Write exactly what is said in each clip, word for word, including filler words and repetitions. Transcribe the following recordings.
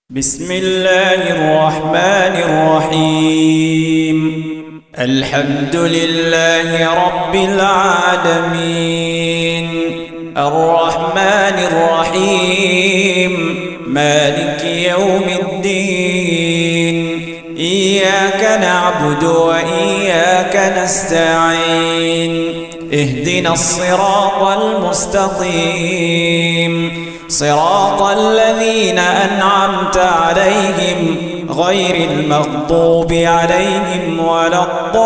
بسم الله الرحمن الرحيم الحمد لله رب العالمين الرحمن الرحيم مالك يوم الدين إياك نعبد وإياك نستعين اهدنا الصراط المستقيم صراط الذين أنعمت عليهم غير المغضوب عليهم ولا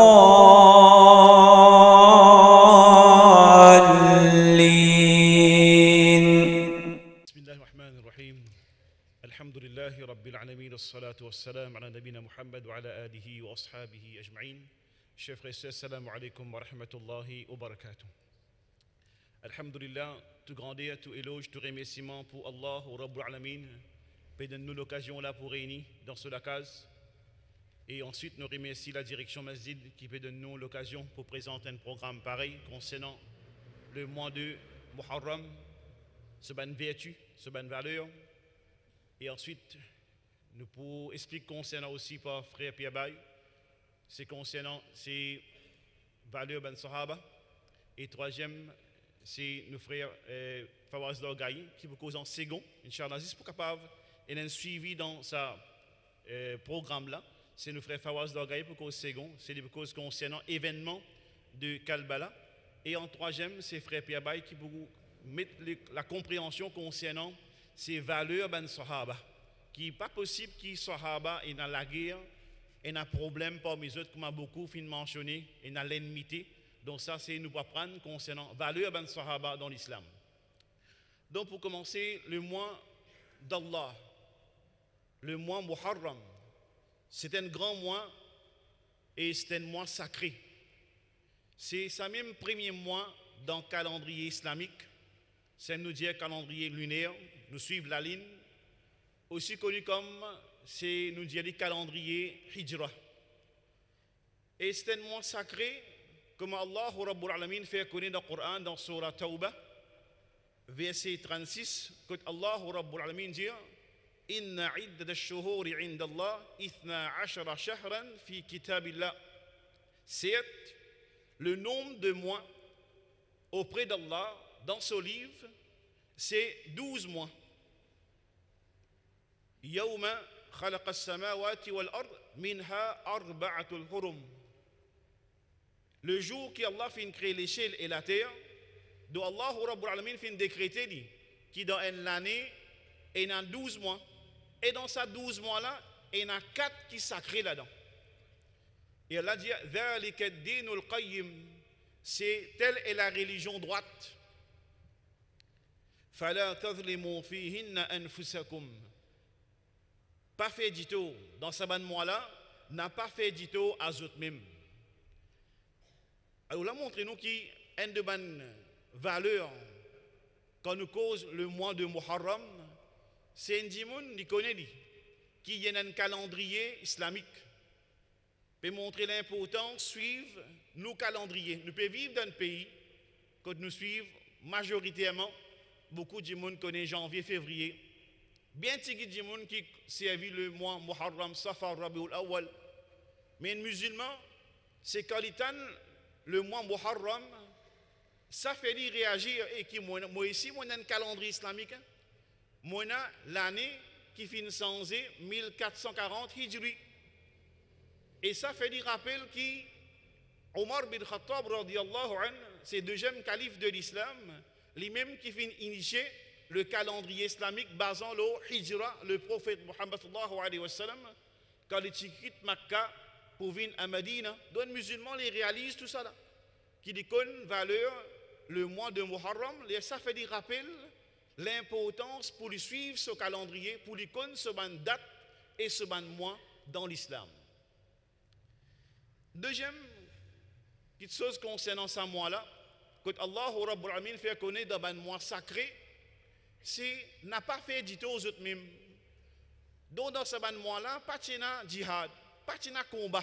الضالين. بسم الله الرحمن الرحيم الحمد لله رب العالمين والصلاة والسلام على نبينا محمد وعلى آله وأصحابه أجمعين. Chers frères et sœurs, assalamu alaikum wa rahmatullahi wa barakatuh. Alhamdulillah, tout grandeur, tout éloge, tout remerciement pour Allah, au Rabbul Alamin, qui donne-nous l'occasion là pour réunir dans ce case. Et ensuite, nous remercions la direction Masjid qui peut donner l'occasion pour présenter un programme pareil concernant le mois de Muharram, ce bonne vertu, ce bonne valeur. Et ensuite, nous pour expliquer concernant aussi par frère Pierre Baye, c'est concernant ces valeurs ben Sahaba. Et troisième, c'est nos frères euh, Fawaz Dorgaï qui vous cause en second, Inch'Allah, juste pour capable et un suivi dans ce euh, programme-là. C'est nos frères Fawaz Dorgaï pour cause second, c'est des causes concernant événements de Kalbala. Et en troisième, c'est frère Pierre Baye qui vous mettre la compréhension concernant ces valeurs ben Sahaba. Qui n'est pas possible que Sahaba est dans la guerre et un problème parmi les autres, comme a beaucoup fin mentionné, et dans l'ennemité. Donc ça, c'est nous pour apprendre concernant valeur ben Sahaba dans l'islam. Donc pour commencer, le mois d'Allah, le mois Muharram, c'est un grand mois et c'est un mois sacré. C'est ça même premier mois dans le calendrier islamique. C'est nous dire calendrier lunaire, nous suivons la ligne, aussi connu comme c'est nous dire le calendrier Hijra. Et c'est un mois sacré, comme Allah Rabbul Alamin fait connaître dans le Coran, dans Surah Tawbah, verset trente-six, que Allah Rabbul Alamin dit Inna iddat ash-shuhuri 'inda Allah ithna ashara shahran fi kitabillah. Certes, le nombre de mois auprès d'Allah dans ce livre, c'est douze mois. Yawma khalaqa as-samawati wal ard minha arba'atul hurum. Le jour qu'Allah fin créer les cieux et la terre, dont Allah Rabbul Alamin fin décréter qui dans une année et dans douze mois, et dans ces douze mois là, il y en a quatre qui sacrés là-dedans. Et Allah dit Dhalika ad-dinul qayyim, c'est telle est la religion droite. Fala tadhlimu fihinna anfusakum. Pas fait dito dans ce ban mois là, n'a pas fait dito à eux mêmes. Alors là, montrez-nous qu'il y a une de bonnes valeurs quand nous cause le mois de Muharram, c'est un dimoun qui connaît qui y a un calendrier islamique. Peut montrer l'importance suivre nos calendriers. Nous pouvons vivre dans un pays que nous suivons majoritairement. Beaucoup de gens connaissent janvier, février. Bien tigui de gens qui servent le mois Muharram, Safar, Rabiul Awwal. Mais un musulman, c'est quand il le mois Muharram, ça fait lui réagir et qui moi ici moi un calendrier islamique, moi l'année qui finit sans mille quatre cent quarante Hijri. Et ça fait lui rappel qui Omar bin Khattab radiyallahu anhu, c'est le deuxième calife de l'islam, lui-même qui finit initier le calendrier islamique basant le Hijra, le prophète Muhammad sallallahu alayhi wa sallam, quand il quitte Makkah pour venir à Medina, donc les musulmans les réalisent tout ça là, qui déconne valeur le mois de Muharram, et ça fait des rappels l'importance pour lui suivre ce calendrier, pour lui connaître ce ban date et ce ban mois dans l'islam. Deuxième petite chose concernant ce mois-là, que Allah Rabbul Alamin fait connaître dans ban mois sacré, c'est n'a pas fait du tout aux autres mêmes. Donc dans ce ban mois-là, pas de djihad, pas de combat.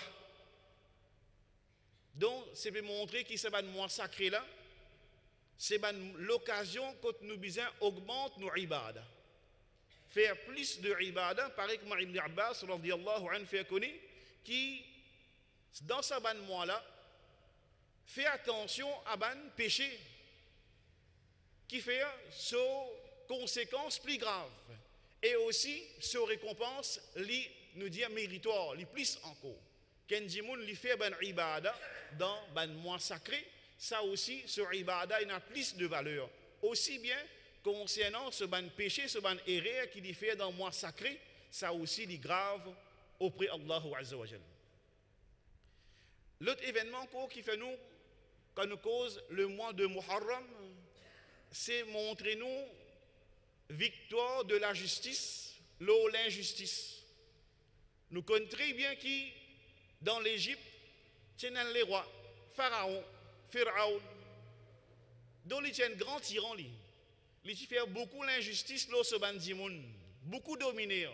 Donc c'est pour montrer que ce ban mois sacré là, c'est l'occasion que nous besoin augmente nos ibadah. faire plus de ibadah, pareil comme Ibn Abbas, radiyallahu anhu, fait connaître, qui, dans ce ban mois-là, fait attention à ban péché, qui fait ses conséquences plus graves, et aussi ses récompenses, li, nous dire méritoire, les plus encore. Quand Dimoun li fait ban ibadah dans ban mois sacré, ça aussi, ce ibadah, il a plus de valeur. Aussi bien concernant ce ban péché, ce ban erreur qu'il y fait dans le mois sacré, ça aussi est grave auprès d'Allah Azza wa Jal. L'autre événement qui fait nous, quand nous cause le mois de Muharram, c'est montrer nous victoire de la justice, l'eau l'injustice. Nous connaissons très bien qui, dans l'Égypte, tiennent les rois, Pharaon, Pharaon, dont ils tiennent grand tyran, ils font beaucoup l'injustice, l'eau se bandimoun, beaucoup dominés.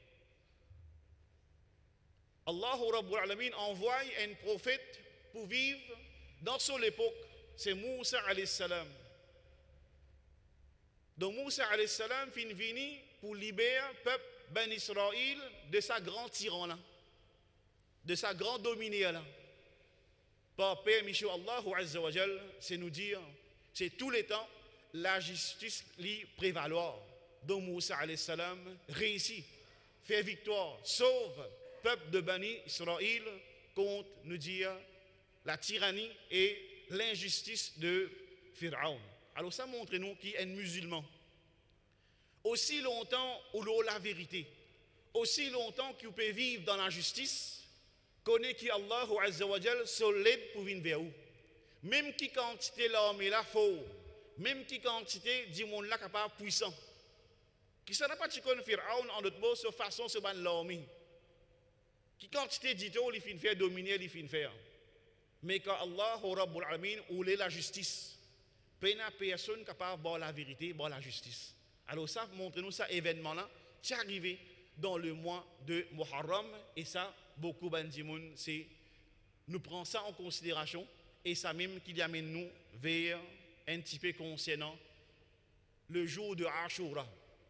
Allahu Rabbul Alamin envoie un prophète pour vivre dans son époque, c'est Moussa alayhi salam. Donc Moussa alayhi salam fin vini pour libérer le peuple Ben Israël de sa grande tyran là, de sa grande dominée là. Par permission Allahu Azza wa Jal, c'est nous dire, c'est tous les temps la justice li prévaloir. Donc Moussa alayhi salam réussit, fait victoire, sauve peuple de Bani Israël contre nous dire la tyrannie et l'injustice de Pharaon. Alors ça montre nous qui est un musulman. Aussi longtemps où l'on la vérité, aussi longtemps qu'il peut vivre dans la justice, connaît qui Allah Azza wa Jal solide pour venir vers vous. Même qui quantité l'armée là faux, même qui quantité du monde là capable puissant. Qui ça n'a pas de Pharaon en d'autres mots, sur façon se ban l'armée. Qui quantité d'ito, il fin faire dominer, il fin faire. Mais quand Allah Rabbul Alamin ou la justice, peine à personne capable de voir la vérité, voir la justice. Alors ça, montrez-nous ça événement là, c'est arrivé dans le mois de Muharram et ça, beaucoup bandimoun, c'est nous prenons ça en considération et ça même qui amène nous vers un petit peu concernant le jour de Ashura.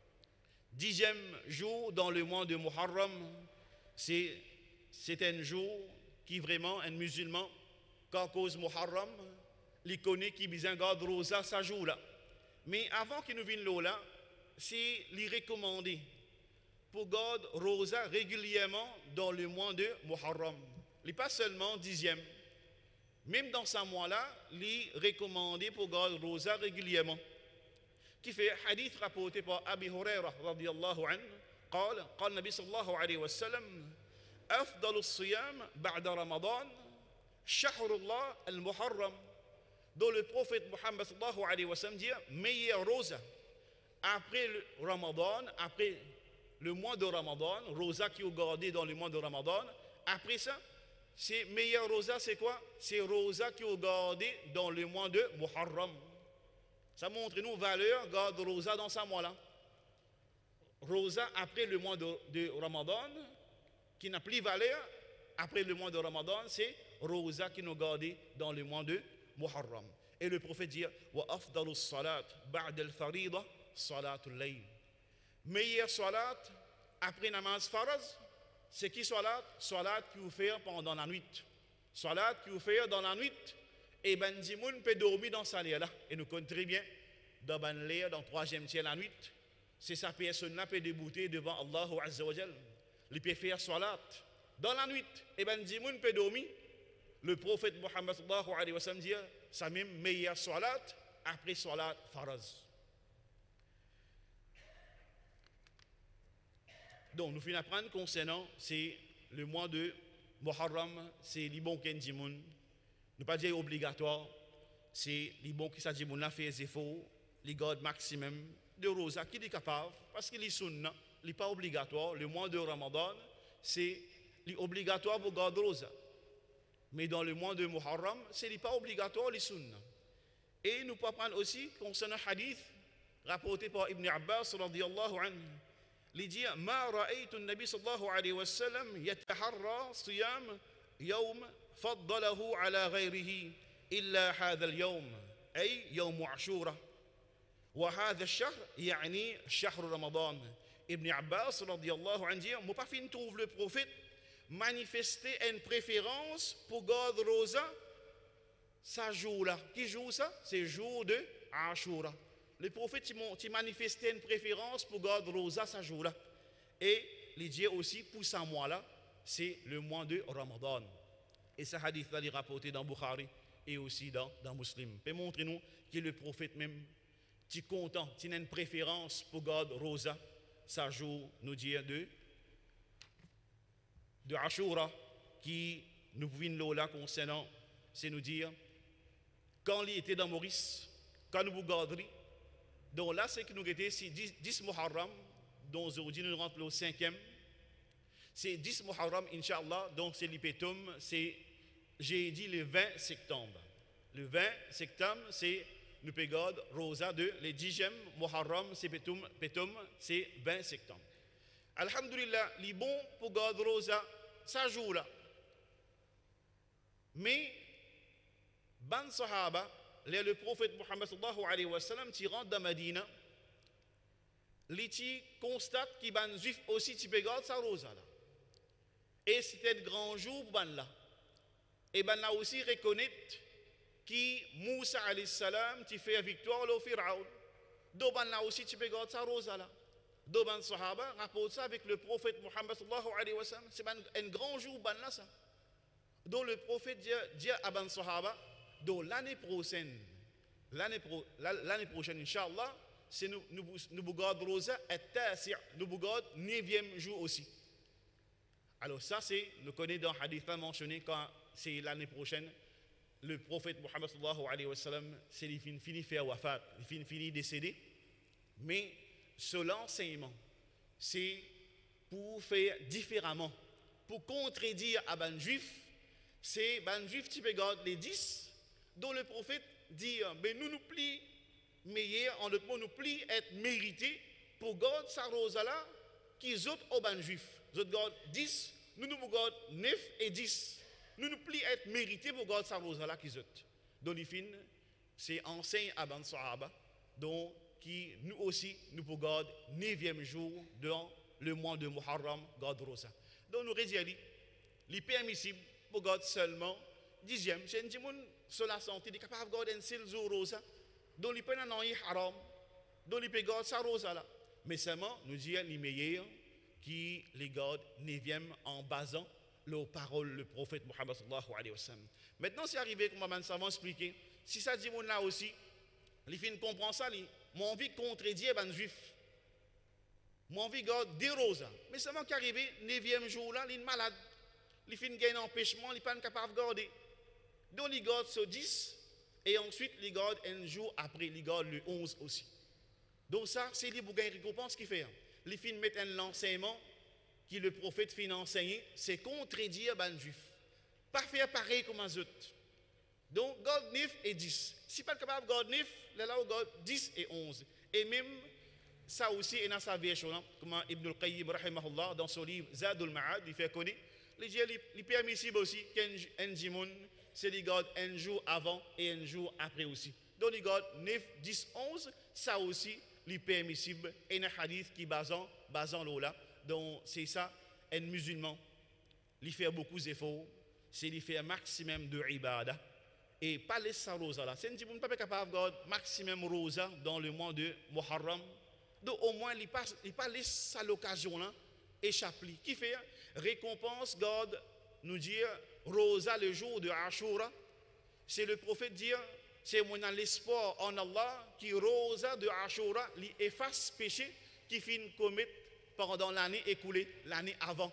Dixième jour dans le mois de Muharram, c'est c'est un jour qui vraiment un musulman quand cause Muharram, il connaît qui bien garde rosa sa jour là. Mais avant qu'il nous vienne là, c'est lui recommander pour garder rosa régulièrement dans le mois de Muharram. Il pas seulement dixième. Même dans ce mois-là, lui recommandé pour garder rosa régulièrement. Qui fait hadith rapporté par Abi Hurairah radiyallahu anhu, قال قال النبي صلى الله عليه وسلم أفضل الصيام بعد رمضان شهر الله المحرم. Dont le prophète Mohammed sallallahu alayhi wa sallam dit meilleur rosa après le Ramadan, après le mois de Ramadan, rosa qui est gardé dans le mois de Ramadan. Après ça, c'est meilleur rosa, c'est quoi? C'est rosa qui est gardé dans le mois de Muharram. Ça montre nous valeur garde rosa dans ce mois-là. Rosa après le mois de, de Ramadan, qui n'a plus valeur après le mois de Ramadan, c'est rosa qui nous gardé dans le mois de Muharram. Et le prophète dit wa afdalus salat ba'da al-farida salatul layl. Meilleure salat après namaz faraz, c'est qui salat? Salat que vous faites pendant la nuit. Salat que vous faites dans la nuit. Et ben dimoun peut dormir dans sa lit là. Et nous connaissons très bien dans ben l'air dans troisième tiers la nuit. C'est sa personne là peut débouter devant Allah Azza wa Jal. Il peut faire salat dans la nuit. Et ben dimoun peut dormir. Le prophète Mohammed sallallahu alayhi wa sallam dit sa même meilleure salat après salat faraz. Donc nous finissons apprendre concernant c'est le mois de Muharram, c'est les bons qui dimoun. Ne pas dire obligatoire, c'est les bons qui ça dimoun là fait des efforts, les gardes maximum de rosa qui est capable parce qu'il est sunna, il n'est pas obligatoire. Le mois de Ramadan, c'est obligatoire pour garder rosa. Mais dans le mois de Muharram, ce n'est pas obligatoire les sunna. Et nous pouvons prendre aussi concernant un hadith rapporté par Ibn Abbas radiyallahu anhu. Il dit ما رأيت النبي صلى الله عليه وسلم يتحرى صيام يوم فضله على غيره إلا هذا اليوم أي يوم عاشوراء وهذا الشهر يعني شهر رمضان. Ibn Abbas, radiyallahu anhu, dit, moi pas fin trouve le prophète manifester une préférence pour garder Rosa, ça jour là. Qui joue ça? C'est jour de Ashura. Le prophète il manifestait une préférence pour garder Rosa, ça jour là. Et il dit aussi pour ce mois là, c'est le mois de Ramadan. Et ce hadith là est rapporté dans Bukhari et aussi dans, dans Muslim. Peut montrer nous que le prophète même, qui est content, qui a une préférence pour garder Rosa, ça jour nous dit de de Ashura, qui nous pouvons là concernant, c'est nous dire, quand il était dans Maurice, quand nous regardons, donc là c'est que nous étions c'est dix Muharram, donc aujourd'hui nous rentrons au cinquième, c'est dix Muharram, Inch'Allah, donc c'est l'Ipetum, c'est, j'ai dit le vingt septembre. Le vingt septembre, c'est nous pégode Rosa de, le dixième Muharram, c'est Petum, Petum, c'est vingt septembre. Alhamdulillah, les bons pour garder Rosa, ça joue là. Mais, ban Sahaba, le prophète Muhammad sallallahu alayhi wa sallam, qui rentre dans Medina, il constate qu'il ban juif aussi qui peut garder sa Rosa là. Et c'était un grand jour pour ban là. Et ban là aussi reconnaît que Moussa alayhi salam, qui fait victoire au Pharaon. Donc ban là aussi qui peut garder sa Rosa là. Deux Sahaba rapportent ça avec le prophète Muhammad sallallahu alayhi wa sallam. C'est un grand jour, ban là ça. Donc le prophète dit, dit à ban Sahaba, donc l'année prochaine, l'année pro, l'année prochaine, Inch'Allah, c'est nous nous nous gardons Rosa et Tasi', nous gardons neuvième jour aussi. Alors ça c'est, nous connaissons dans le hadith mentionné quand c'est l'année prochaine, le prophète Muhammad sallallahu alayhi wa sallam, c'est il finit fini faire wafat, il finit fini décédé, mais ce l'enseignement, c'est pour faire différemment, pour contredire à ban juif, c'est ban juif qui regarde les dix, dont le prophète dit, ben nous nous plie meilleur, en d'autres mots, nous plie être mérité pour garder sa rosa là, qui autres au ban juif. Nous autres gardent dix, nous nous gardons neuf et dix. Nous nous plie être mérité pour garder sa rosa là, qui autres. Donc, les fins, c'est enseigne à ban Sahaba, donc qui nous aussi nous pouvons garder neuvième jour dans le mois de Muharram, garde Rosa. Donc nous réalisons, il est permissible pour garder seulement dixième. C'est un gens sur la santé, il est capable de garder un seul jour Rosa, donc il peut pas en haram, donc il peut garder sa Rosa là. Mais seulement, nous disons les meilleurs qui les gardent neuvième en basant les paroles du prophète Muhammad sallallahu alayhi wa sallam. Maintenant, c'est arrivé, comme ma savant expliqué, si ça dit là aussi, les filles comprennent ça, mon envie de contredire les juifs. Mon envie de garder des roses. Mais seulement qu'arrivé, neuvième jour là, il est malade. Les filles gagnent un empêchement, ils ne sont pas capables de garder. Donc, ils gardent ce dix, et ensuite, ils gardent un jour après, ils gardent le onze aussi. Donc, ça, c'est les bougains récompense qui fait. Les filles mettent un enseignement qui le prophète fait enseigner, c'est contredire les juifs. Pas faire pareil comme les autres. Donc, garde neuf et dix. Si pas capable de garder neuf, là, on garde dix et onze. Et même, ça aussi, est dans sa version, comme Ibn al-Qayyim, rahimahullah, dans son livre Zadul Ma'ad, il fait connaître, il est permissible aussi qu'un jimoun, c'est qu'il garde un jour avant et un jour après aussi. Donc, il garde neuf, dix, onze, ça aussi, il est permissible. Et un hadith qui est basant, basant là. Donc, c'est ça, un musulman, il fait beaucoup d'efforts, c'est il fait un maximum de ibadah. Et pas les sa rosa là. C'est un petit peu pas capable de garder maximum rosa dans le mois de Muharram. Donc au moins, il pas il pas laisse l'occasion là échapper. Qui fait récompense garde nous dire rosa le jour de Ashura. C'est le prophète dire c'est moi dans l'espoir en Allah qui rosa de Ashura lui efface péché qui fin commettre pendant l'année écoulée, l'année avant.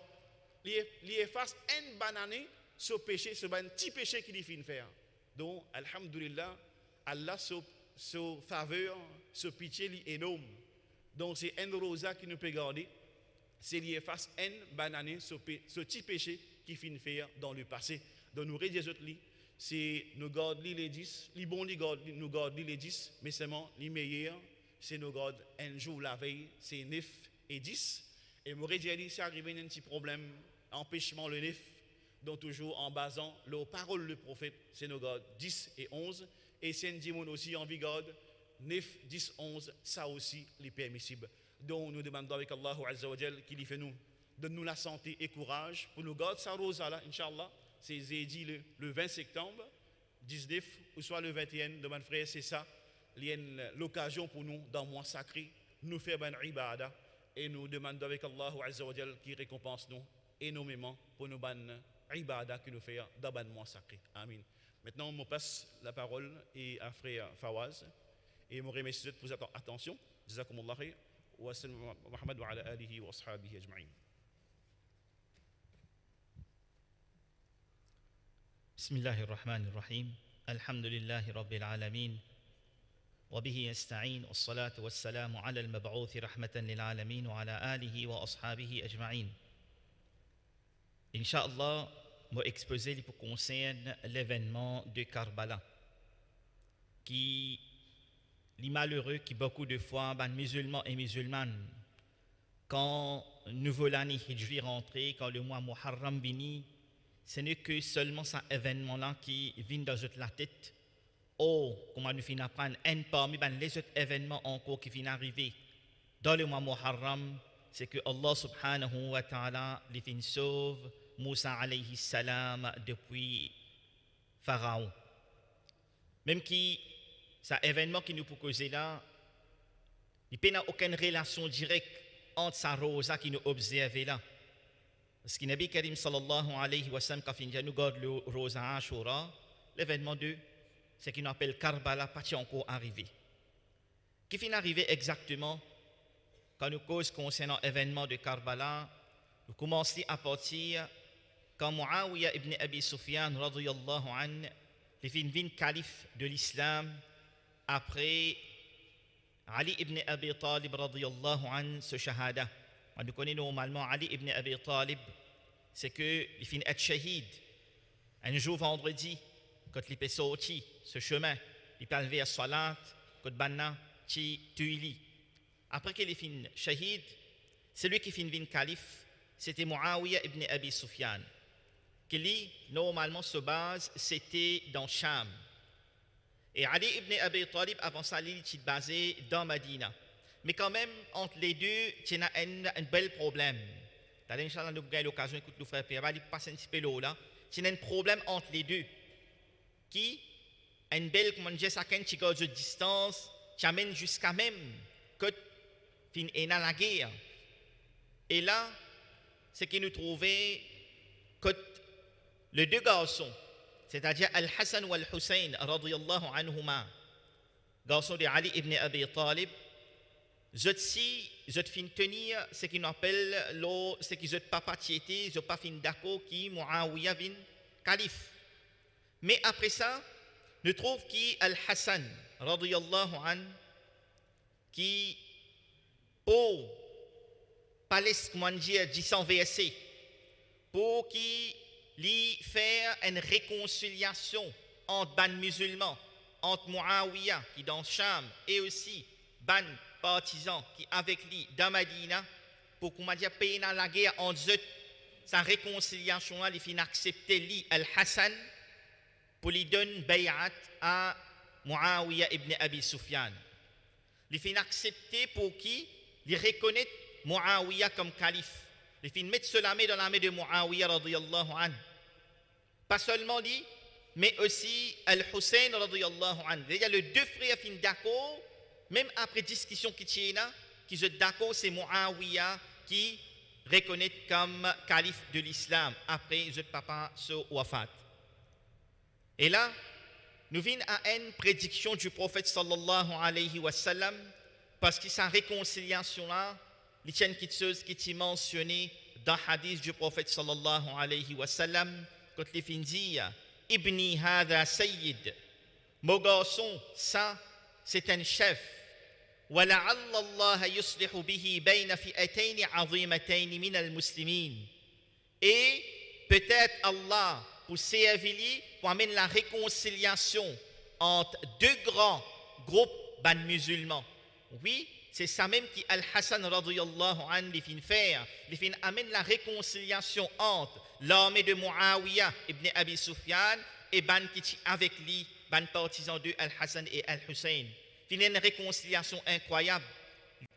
Lui efface une bonne année ce péché, ce petit péché qu'il fin faire. Donc, alhamdulillah, Allah, ce faveur, ce pitié est énorme. Donc, c'est un rosa qui nous peut garder. C'est lié face à une banane, ce, ce petit péché qui finit faire dans le passé. Donc, nous réduisons les c'est nous garder les dix, les bons nous garder les dix, mais seulement les meilleurs, c'est nous garder un jour la veille, c'est neuf et dix. Et nous réduisons, c'est arrivé un petit problème, empêchement le neuf. Donc toujours en basant les paroles du prophète, c'est nos gardes dix et onze. Et c'est un dimon aussi en garde neuf, dix, onze, ça aussi est permissible. dont nous demandons avec Allah Azza wa Jal qu'il y fait nous, donne-nous la santé et courage pour nous garder sa rosa là, Inch'Allah. C'est dit le, le vingt septembre, dix-neuf, ou soit le vingt et un, de mon frère, c'est ça. Il y a l'occasion pour nous, dans le mois sacré, nous faire une ibada et nous demandons avec Allah Azza wa Jal qui récompense nous énormément pour nous ban ibada que nous faisons dans le mois sacré. Amin. Maintenant, on me passe la parole et à frère Fawaz et je remercie pour votre attention. Jazakumullah khair. Wa sallam Muhammad wa ala alihi wa ashabihi ajma'in. بسم الله الرحمن الرحيم الحمد لله رب العالمين وبه يستعين والصلاة والسلام على المبعوث رحمة للعالمين وعلى آله وأصحابه أجمعين. Inch'Allah, je vais exposer pour concerne l'événement de Karbala qui est malheureux qui beaucoup de fois ben, musulmans et musulmanes quand nouveau l'année Hijri rentré, quand le mois Muharram vini, ce n'est que seulement cet événement-là qui vient dans la tête. Oh, comment nous finissons apprendre un parmi les autres événements encore qui viennent arriver dans le mois Muharram, c'est que Allah subhanahu wa ta'ala les fin sauve Moussa alayhi salam depuis Pharaon. Même qui, cet événement qui nous propose là, il n'y a aucune relation directe entre sa rosa qui nous observe là. Parce que Nabi Karim sallallahu alayhi wa sallam, quand il nous garde le rosa Ashura, l'événement de ce qu'il appelle Karbala, pas encore arrivé. Qui finit arrivé exactement quand nous cause concernant l'événement de Karbala, nous commençons à partir quand Muawiya ibn Abi Sufyan radiyallahu anhu, les fin calife de l'islam après Ali ibn Abi Talib radiyallahu anhu ce shahada. On nous connaît normalement Ali ibn Abi Talib, c'est que il finit être shahid. Un jour vendredi, quand il peut sortir ce chemin, il peut lever à salat, quand banna chi tuili. Après qu'il est fini shahid, celui qui finit vin calife, c'était Muawiya ibn Abi Sufyan. Qui lui, normalement se base, c'était dans Cham. Et Ali ibn Abi Talib avant ça, il était basé dans Medina. Mais quand même, entre les deux, il y a un, un bel problème. D'ailleurs, Inch'Allah, nous avons l'occasion d'écouter le frère Pierre, il passe un petit peu là. Il y a un problème entre les deux. Qui, un bel, comment dire, ça qui garde de distance, qui amène jusqu'à même que fin est dans la guerre. Et là, c'est que nous trouvons que les deux garçons, c'est-à-dire Al-Hassan ou Al-Hussein, radiyallahu anhuma, garçons de Ali ibn Abi Talib, je si je fin tenir ce qu'on appelle le ce qui je pas patiété je pas fin d'accord qui Muawiya vin calife. Mais après ça nous trouve qui Al-Hassan radiyallahu an qui pour palais comment dire dit sans verser pour qui lui faire une réconciliation entre ban musulmans entre Muawiya qui dans Cham et aussi ban partisans qui avec lui dans Medina pour comment dire payer dans la guerre entre eux sa réconciliation il fin accepter lui Al-Hassan pour lui donner bay'at à Muawiya ibn Abi Sufyan. Il fin accepter pour qui il reconnaît Muawiya comme calife. Il fin mettre cela dans la main de Muawiya radiyallahu anhu. Pas seulement lui mais aussi Al-Hussein radiyallahu anhu. Il y a les deux frères fin d'accord. Même après discussion qui tient là, qui sont d'accord, c'est Muawiya qui reconnaît comme calife de l'islam après le papa ce wafat. Et là, nous venons à une prédiction du prophète sallallahu alayhi wa sallam parce que sa réconciliation là, il y a une petite chose qui est mentionnée dans le hadith du prophète sallallahu alayhi wa sallam quand il finit dire Ibni hadha sayyid, mon garçon, ça c'est un chef. ولعل الله يصلح به بين فئتين عظيمتين من المسلمين. Et peut-être Allah pour servir pour amener la réconciliation entre deux grands groupes ban musulmans. Oui, c'est ça même qui Al-Hassan radiyallahu anhu les fin faire, les fin amène la réconciliation entre l'armée de Muawiya ibn Abi Sufyan et ban qui avec lui, ban partisans de Al-Hassan et Al-Hussein. Il y a une réconciliation incroyable.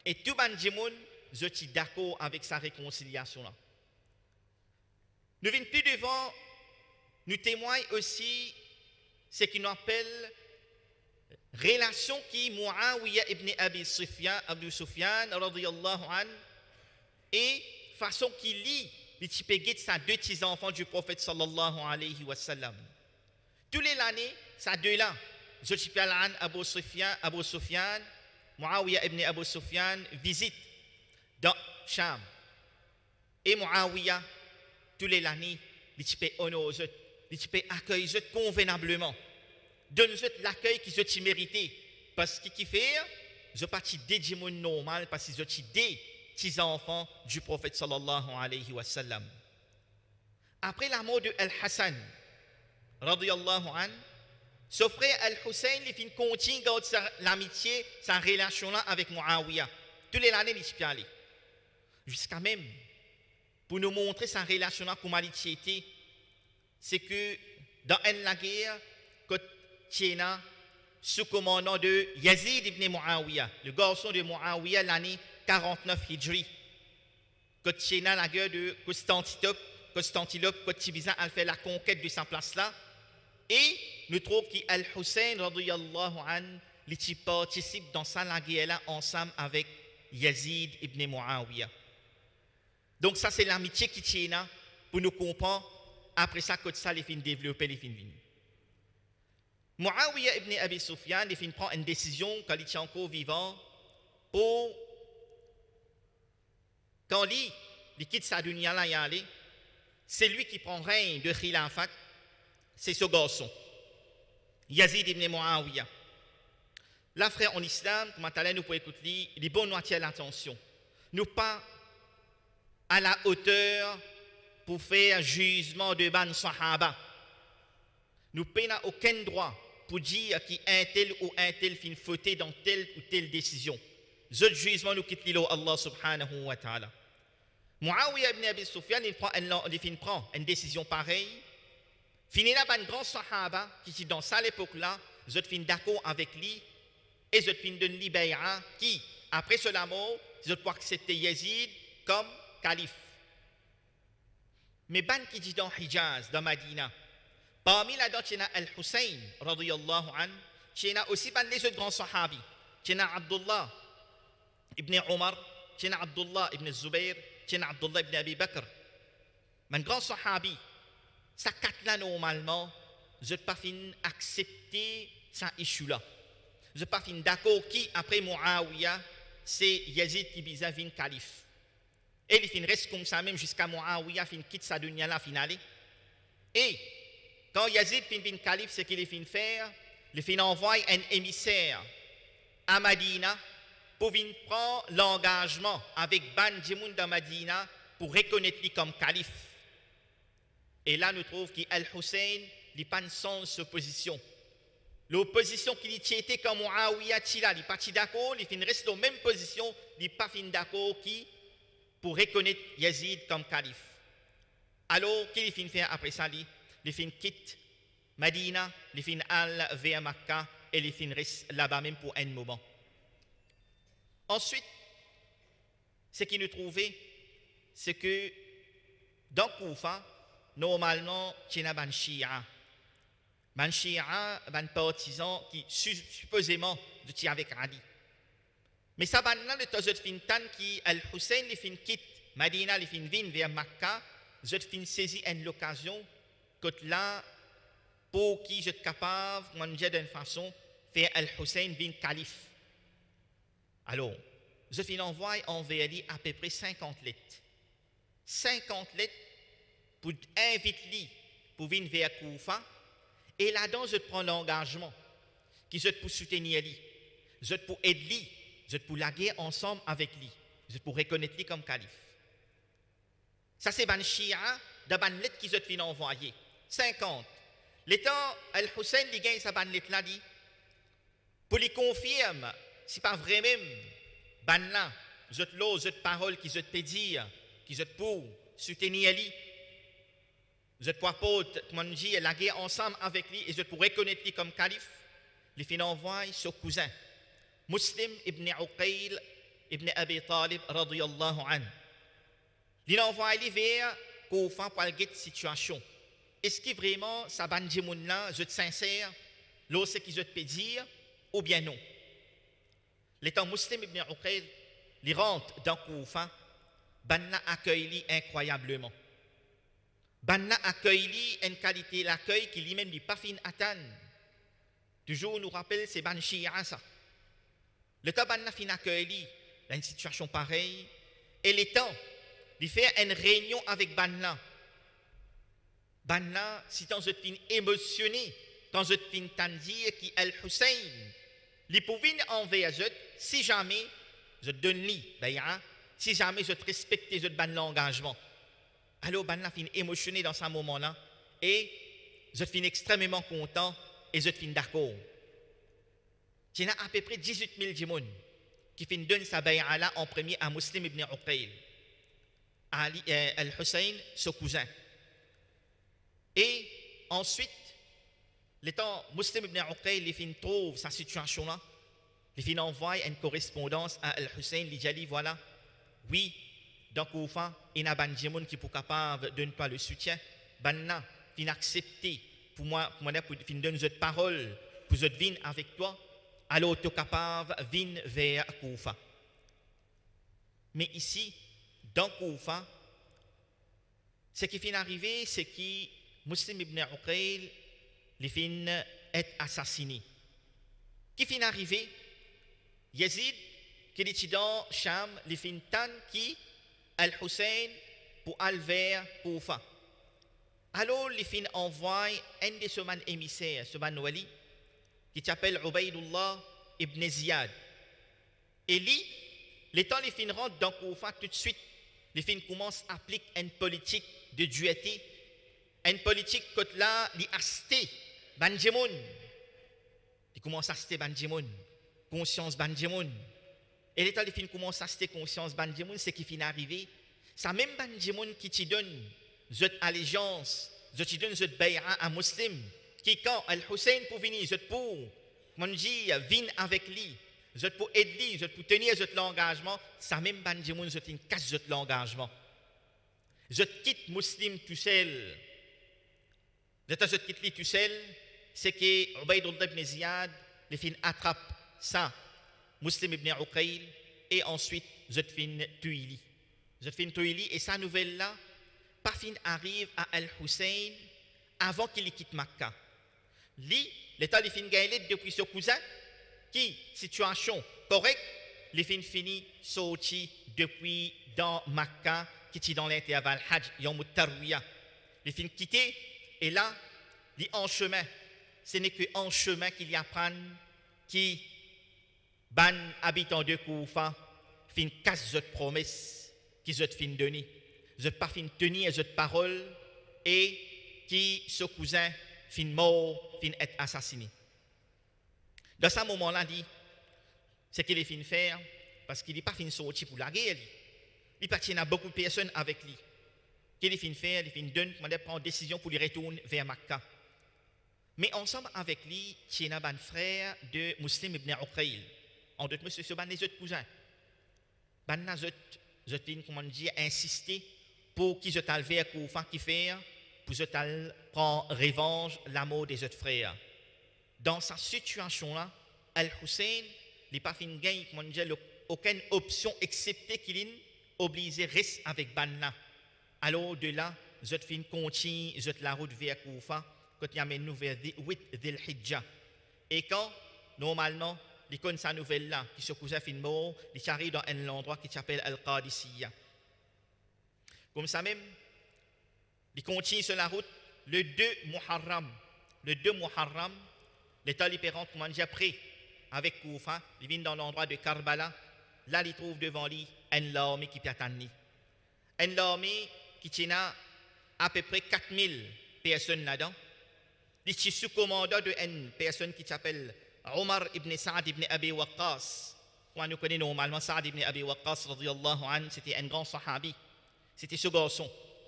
Et tout le monde est d'accord avec sa réconciliation là. Nous venons plus devant, nous témoignons aussi ce qu'on appelle relation qui Muawiya ibn Abi Sufyan, Abu Sufyan radiyallahu an, et façon qu'il lit les tipégués de sa deux petits enfants du prophète sallallahu alayhi wa sallam. Tous les années, ça deux là, Zotipialan Abu Sufyan, Abu Sufyan, Muawiya ibn Abu Sufyan visite dans Cham. Et Muawiya, tous les années, les tipé honore, les tipé accueille convenablement. Donne-nous l'accueil qu'ils ont mérité. Parce que qui fait, je parti des démons normal, parce qu'ils ont des petits enfants du prophète sallallahu alayhi wa sallam. Après la mort de Al-Hassan, radiyallahu an, son frère Al-Hussein, il continue l'amitié, sa relation là avec Muawiya. Tous les années, il s'y allé. Jusqu'à même, pour nous montrer sa relation là comme amitié, c'est que dans la guerre, quand Tchéna, sous commandant de Yazid ibn Muawiya, le garçon de Muawiya l'année quarante-neuf Hijri. Quand Tchéna, la guerre de Constantinople, Constantinople, quand Tibiza a fait la conquête de sa place là, et nous trouvons qu'Al-Hussein, radiyallahu an, il participe dans sa la guerre là ensemble avec Yazid ibn Muawiya. Donc ça c'est l'amitié qui Tchéna pour nous comprendre. Après ça, quand ça, les fins développés, les fins venus. Muawiya ibn Abi Sufyan, il prend une décision quand il est encore vivant pour, quand il, il quitte sa dunya là y aller, c'est lui qui prend règne de Khilafat, c'est ce garçon, Yazid ibn Muawiya. Là, frère, en islam, comme à nous pouvons écouter, il est bon nous attirer l'attention. Nous pas à la hauteur pour faire jugement de ban sahaba. Nous n'avons aucun droit pour dire qu'un tel ou un tel fin fauté dans telle ou telle décision. Ce jugement nous quitte Allah subhanahu wa ta'ala. Muawiya ibn Abi Sufyan, il prend une, prend une décision pareille. Fini là, un grand sahaba qui est dans ça l'époque-là, je fin d'accord avec lui et je fin donne lui bay'a qui, après cela mort, je dois accepter Yazid comme calife. Mais ban qui dit dans Hijaz, dans Madina, parmi là-dedans, il y a Al-Hussein, radiyallahu an, il y a aussi ban les autres grands sahabis. Il y a Abdullah ibn Omar, il y a Abdullah ibn Zubair, il y a Abdullah ibn Abi Bakr. Mais grand sahabi, ça quatre là normalement, je ne pas fin accepter ça issue-là. Je ne pas fin d'accord qui, après Muawiya, c'est Yazid qui vient vin calife. Et il fin reste comme ça même jusqu'à Muawiya fin quitte sa dunya la finale. Et quand Yazid fin bin calife, ce qu'il fin faire, il fin envoyer un émissaire à Madina pour venir prendre l'engagement avec Ban Jimoun de Madina pour reconnaître lui comme calife. Et là nous trouvons qu'Al-Hussein il pas sans opposition. L'opposition qu'il était comme Muawiya Tila, il pas d'accord, il fin reste dans la même position, il pas fin d'accord qui pour reconnaître Yazid comme calife. Alors, qu'il fin faire après ça, il fin quitte Madina, il fin al vers Makkah et il fin reste là-bas même pour un moment. Ensuite, ce qui nous trouvait, c'est que dans Koufa, normalement, il y a un Shia. Un Shia, un partisan qui supposément de avec Ali. Mais ça va là le tozot fin tan qui Al-Hussein les fin quitte Madina les fin vin vers Makkah, je fin saisi une occasion que là pour qui je suis capable manger d'une façon faire Al-Hussein vin calife. Alors, je fin envoie envers lui à peu près cinquante lettres. cinquante lettres pour inviter lui pour venir vers Koufa et là-dedans je prends l'engagement qui je pour soutenir lui, je pour aider lui. Je pour la guerre ensemble avec lui. Je pour reconnaître lui comme calife. Ça c'est ban Shia, de ban lettre qui se fin envoyer. cinquante. L'état Al-Hussein li gagne sa ban lettre là dit pour lui confirme si pas vrai même ban là, je l'eau, je parole qui je te dire, qui je pour soutenir lui. Je pour apporter comment dire la guerre ensemble avec lui et je pour reconnaître lui comme calife. Les fin envoie son cousin Muslim ibn Uqayl ibn Abi Talib radiyallahu an. Il envoie les vers Koufa pour la situation. Est-ce que vraiment ça bandi moun là, je te sincère, l'eau c'est qui je te peux dire, ou bien non? L'étant Muslim ibn Uqayl, il rentre dans Koufa, Banna accueille incroyablement. Banna accueille une qualité l'accueil qui lui-même n'est pas fin atan. Toujours nous rappelle c'est ban Shia ça. Le temps Banna fin accueille dans une situation pareille et le temps il fait une réunion avec Banna. Banna si dans une fin émotionné, dans une fin tandir qui Al-Hussein, les pouvines envers eux si jamais je donne lui bay'a, si jamais je te respecte je te ban l'engagement. Alors Banna fin émotionné dans ce moment-là et je fin extrêmement content et je fin d'accord. Il y a à peu près dix-huit mille djimoun qui fin donne sa bay'a là en premier à Muslim ibn Uqayl. Ali euh, Al-Hussein, son cousin. Et ensuite, l'étant Muslim ibn Uqayl, il fin trouve sa situation là, il fin envoie une correspondance à Al-Hussein, il dit voilà, oui, dans Koufa, il y a des gens qui sont capables de donner pas le soutien. Banna, fin accepter pour moi, pour moi, pour fin donner cette parole, pour cette vin avec toi, alors tu es capable de venir vers Koufa. Mais ici, dans Koufa, ce qui finit arrivé, c'est que Muslim ibn Uqayl, il finit être assassiné. Qui finit arrivé, Yazid, qui est dans Cham, il finit tant qui Al-Hussein pour aller vers Koufa. Alors, il finit envoyer un de ses émissaires, ce wali, qui s'appelle Ubaydullah ibn Ziyad. Et lui, les temps, il finit rentre dans Koufa tout de suite. Les fins commencent à appliquer une politique de dualité, une politique que là, les asté, banjimoun. Ils commencent à asté banjimoun, conscience banjimoun. Et l'état les fins commencent à asté conscience banjimoun, c'est qui finit arrivé. Ça même banjimoun qui te donne cette allégeance, qui te donne cette bay'a à muslim, qui quand Al-Hussein pour venir, je pour, mon dit, viens avec lui. Je peux aider, je peux tenir l'engagement, ça même bandimoun, je casse l'engagement. Je quitte muslim tout seul. Je te quitte lui tout seul, c'est que Ubaydullah ibn Ziyad, les fin attrape ça, Muslim ibn Uqayl, et ensuite je fin tuili. Je fin tuili, et sa nouvelle là, pas fin arrive à Al-Hussein avant qu'il quitte Makkah. Lui, l'état de fin gaëlé depuis ce cousin, qui, situation correcte, les fins finis sortis depuis dans Makkah, qui est dans l'intervalle Hajj, Yom Tarwiya. Les fins quittés, et là, les en chemin, ce n'est qu'en chemin qu'il y apprennent qui, ban habitants de Koufa, fin casse cette promesse, qui se fin donner, je pas fin tenir cette parole, et qui, ce cousin, fin mort, fin être assassiné. Dans ce moment-là, dit, c'est qu'il est fin faire, parce qu'il n'est pas fin sorti pour la guerre. Il n'y a beaucoup de personnes avec lui. Qu'il est fin faire, il fin donne, il prend décision pour lui retourner vers Makkah. Mais ensemble avec lui, il y a un frère de Muslim ibn Uqayl. En d'autres mots, c'est les autres cousins. Banna zot, zot fin, comment dire, insister pour qu'ils se talent vers Koufa qui fait, pour se prendre revanche la mort des autres frères. Dans sa situation-là, Al-Hussein n'a pas fin gain, comment dire, aucune option excepté qu'il est obligé de rester avec Banna. Alors de là, zot fin continue zot la route vers Koufa, quand il y a une nouvelle huit Dhil Hijjah. Et quand, normalement, il connaît sa nouvelle là, qui se cousin fin mort, il arrive dans un endroit qui s'appelle Al-Qadisiyya. Comme ça même, il continue sur la route le deux Muharram. Le deux Muharram, les talibérants, comment dire, prêt avec Koufa, il vient dans l'endroit de Karbala. Là, il trouve devant lui une armée qui peut attendre. Une armée qui tient à peu près quatre mille personnes là-dedans. Il est sous commandant d'une personne qui s'appelle Omar ibn Saad ibn Abi Waqqas. On nous connaît normalement Saad ibn Abi Waqqas, radiyallahu anhu, c'était un grand sahabi. C'était ce garçon.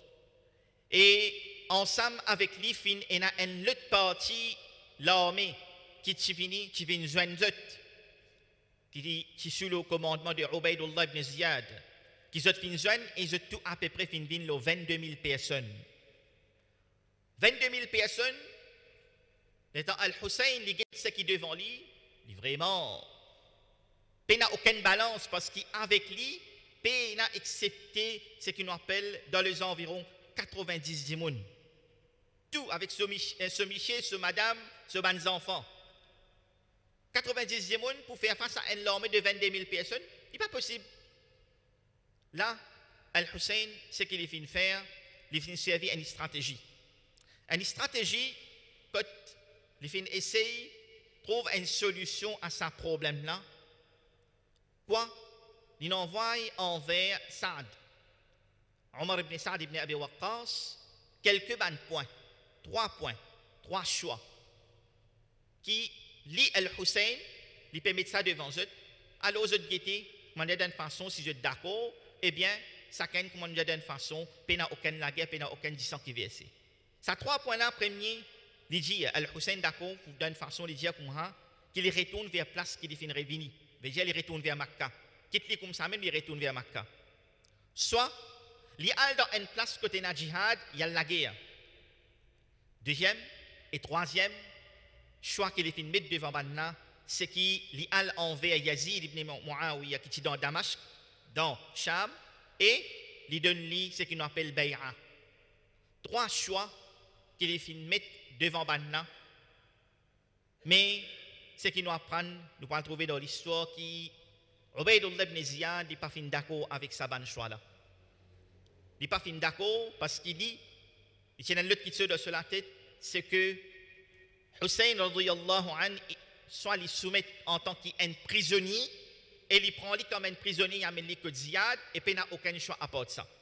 Et ensemble avec lui, il y a une autre partie, l'armée, qui vient qui vient joindre, qui est sous le commandement de Ubaydullah ibn Ziyad, qui ont fin jeune et ont tout à peu près fin vin le vingt-deux mille personnes. vingt-deux mille personnes, étant Al-Hussein, les ce qui devant lui, il vraiment, il n'a aucune balance parce qu'avec lui, il n'a accepté ce qu'on appelle dans les environs quatre-vingt-dix dimoun. Tout avec ce, ce monsieur, ce madame, ce bons enfants. quatre-vingt-dix dimoun pour faire face à une armée de vingt-deux mille personnes, il n'est pas possible. Là, Al-Hussein, ce qu'il est fin faire, il fin servir une stratégie. Une stratégie, quand il fin essayer trouve une solution à ce problème-là, quoi? Il envoie envers Saad, Omar ibn Saad ibn Abi Waqqas, quelques bons points, trois points, trois choix, qui lit Al-Hussein, il permet ça devant eux, alors eux guetter, demander d'une façon, si vous êtes d'accord, eh bien, ça quand comment dire d'une façon, il n'y a aucune la guerre, il n'y a aucun dissent qui verse. Ces trois points-là, premier, il dit Al-Hussein d'accord, d'une façon, il dit qu'il retourne vers la place qu'il finit revenir. Il retourne vers Makkah. Quitte comme ça même, il retourne vers Makkah. Soit, il est dans une place côté de djihad, il y a la guerre. Deuxième et troisième, choix qu'il est mis devant Banna, c'est qu'il est envers Yazid ibn Muawiyah qui est dans Damas, dans Cham, et il donne lui ce qu'on appelle Bay'a. Trois choix qu'il est mis devant Banna, mais ce qui nous apprend, nous pouvons trouver dans l'histoire qui Ubaydullah ibn Ziyad n'est pas fin d'accord avec sa bonne choix-là. Il n'est pas fin d'accord parce qu'il dit, il y a un autre qui se de la tête, c'est que Hussein, radiyallahu anhu, soit il soumet en tant qu'un prisonnier, et il prend lui comme un prisonnier, il amène lui que Ziyad, et puis il n'a aucun choix à part de ça.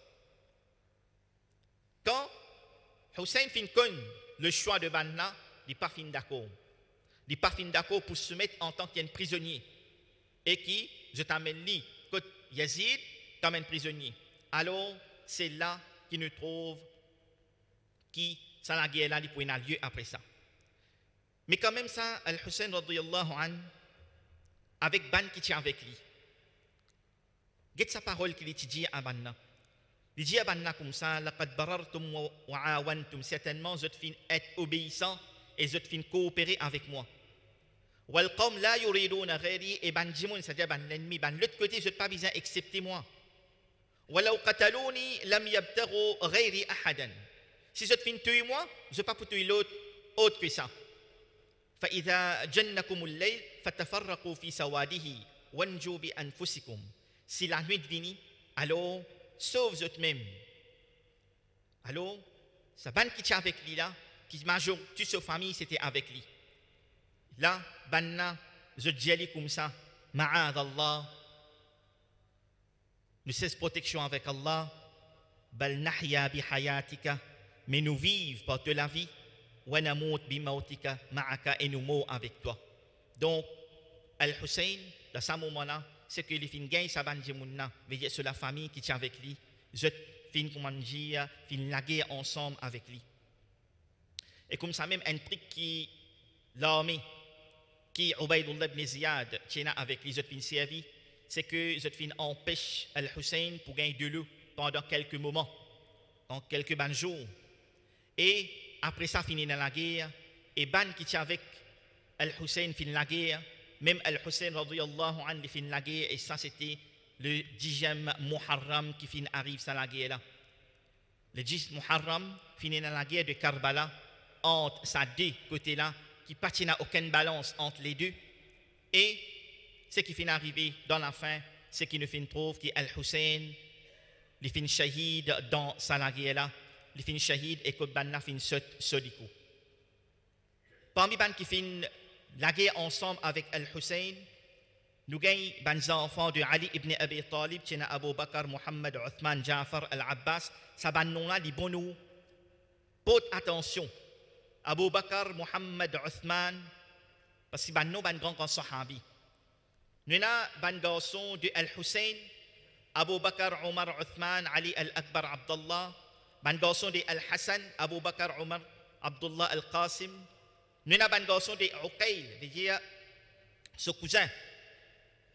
Quand Hussein fin connaît le choix de Banna, il n'est pas fin d'accord. Il n'est pas fin d'accord pour se mettre en tant qu'un prisonnier. Et qui, je t'amène lui, que Yazid, comme un prisonnier. Alors, c'est là qu'il nous trouve qui, ça la guerre là, il pourrait avoir lieu après ça. Mais quand même ça, Al-Hussein, radiyallahu anhu, avec Ban qui tient avec lui. Get sa parole qu'il dit à Banna. Il dit à Banna comme ça, laqad barartum wa awantum, certainement, vous êtes fin être obéissant et vous êtes fin coopérer avec moi. Walqam la yuriduna ghairi, et ban jimoun, c'est-à-dire ban l'ennemi, ban l'autre côté, je n'ai pas besoin d'accepter moi. Walau qatalouni lam yabtaghu ghairi ahadan. Si je te finis tuer moi, je ne vais pas pour tuer l'autre autre que ça. فإذا جنكم الليل فتفرقوا في سواده وانجوا بأنفسكم. Si la nuit vient, alors sauve eux-mêmes. Alors, sa ban qui est avec lui là, qui major toute sa famille c'était avec lui. Là, banna, je dis comme ça, ma'ad Allah, nous cesse protection avec Allah, bal nahya bi hayatika, mais nous vivons par de la vie, wa namout bi mautika ma'aka, et nous mourons avec toi. Donc, Al-Hussein, dans ce moment-là, c'est que les fins gagnent sa bande mounna, veillez sur la famille qui est avec lui, je fin comment dire, fin la guerre ensemble avec lui. Et comme ça même un truc qui l'armée qui Ubaydullah ibn Ziyad tient avec les autres servis, c'est que les autres empêchent Al-Hussein pour gagner de l'eau pendant quelques moments, en quelques bons jours. Et après ça, finit dans la guerre, et ban qui tient avec Al-Hussein finit la guerre, même Al-Hussein radiyallahu anhu finit la guerre, et ça c'était le dixième Muharram qui finit arrive dans la guerre là. Le dixième Muharram finit dans la guerre de Karbala, entre ces deux côtés-là, qui n'y a aucune balance entre les deux. Et ce qui finit arriver dans la fin, ce qui nous finit trouve que Al-Hussein, il finit shahid dans sa guerre-là, il finit shahid et que Banna finit sodico. Parmi les qui finissent la guerre ensemble avec Al-Hussein, nous gagnons des enfants de Ali ibn Abi Talib, Tchena Abu Bakr, Muhammad, Uthman, Jafar, Al-Abbas, ça ban nom-là, les bons nous, porte attention. Abu Bakr, Muhammad, Uthman, parce que ban nous, ban grand grand sahabi. Nous avons ban garçon de Al-Hussein, Abu Bakr, Omar, Uthman, Ali Al-Akbar, Abdullah, ban garçon de Al-Hassan, Abu Bakr, Omar, Abdullah Al-Qasim. Nous avons ban garçon de Uqayl, c'est-à-dire ce cousin.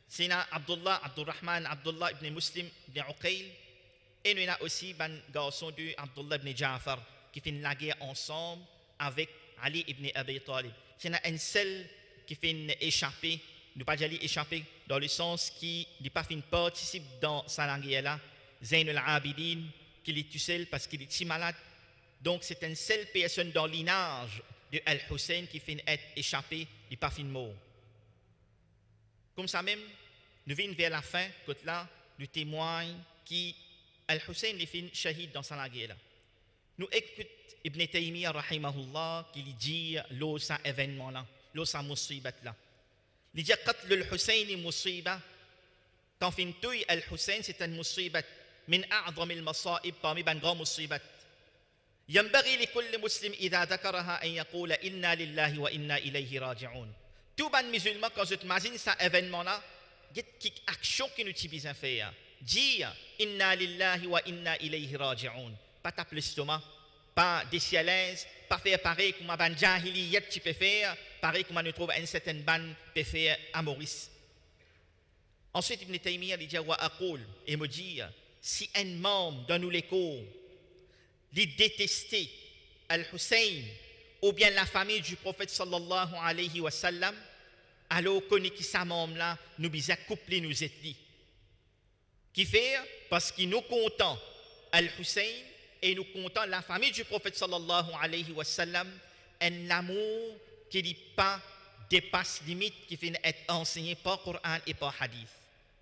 c'est Abdullah, Abdurrahman, Abdullah ibn Muslim ibn Uqayl, et nous avons aussi un garçon de Abdullah ibn Ja'far qui fait la guerre ensemble avec Ali ibn Abi Talib. C'est un seul qui fait échapper, nous pas dire échapper, dans le sens qui n'a pas fait participe dans sa guerre là, Zayn al-Abidin, qui est tout seul parce qu'il est si malade. Donc c'est une seule personne dans l'inage de Al-Hussein qui fait être échappé, il n'est pas fin mort. Comme ça même, nous venons vers la fin, côté là, nous témoignons qui Al-Hussein les fin shahid dans sa guerre là. Nous écoutons Ibn Taymiyyah rahimahullah qui dit l'eau ça événement là, l'eau ça musibat là. Il dit qatl al-Hussein musiba. Quand fin tuy al-Hussein c'est une musibat min a'zam al-masa'ib parmi ban grand musibat. ينبغي لكل مسلم إذا ذكرها أن يقول إنا لله وإنا إليه راجعون. Tout ban musulman quand je t'imagine ça événement là, get qui action qui nous tibise à faire. Dire inna lillahi wa inna ilayhi raji'un. Pas taper l'estomac, pas des à l'aise, pas faire pareil comme un ban jahiliyat tu peux faire, pareil comme on trouve une certaine ban peut faire à Maurice. Ensuite Ibn Taymiyyah dit wa aqul et me dit si un membre dans nous les cours les détester Al-Hussein ou bien la famille du prophète sallallahu alayhi wa sallam, alors connaît qui sa membre là nous bisa coupler nous êtes qui fait parce qu'il nous content Al-Hussein et nous content la famille du prophète sallallahu alayhi wa sallam un amour qui dit pas dépasse limite qui fait être enseigné par Coran et par hadith.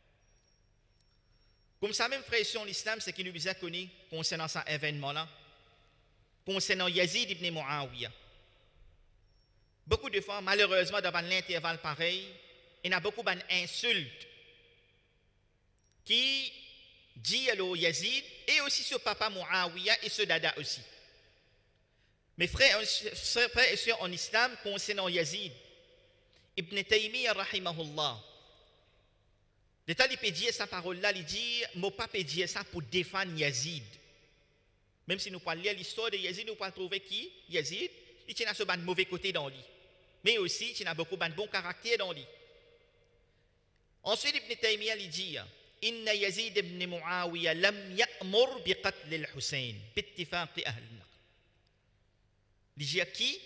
Comme ça même frère sur l'islam c'est qu'il nous bisa connu concernant cet événement là concernant Yazid ibn Muawiyah. Beaucoup de fois malheureusement dans l'intervalle pareil il y a beaucoup d'insultes qui dit à Yazid et aussi sur papa Muawiyah et sur dada aussi. Mes frères, frères et sœurs en islam concernant Yazid Ibn Taymiyyah rahimahullah. L'état il peut dire sa parole là, il dit mon pas peut dire ça pour défendre Yazid. Même si nous pouvons lire l'histoire de Yazid, nous pouvons trouver qui Yazid, il tient à ce ban mauvais côté dans lui. Mais aussi il a beaucoup de bon caractère dans lui. Ensuite Ibn Taymiyyah il dit إن يزيد بن معاوية لم يأمر بقتل الحسين باتفاق أهل النقل. Il qui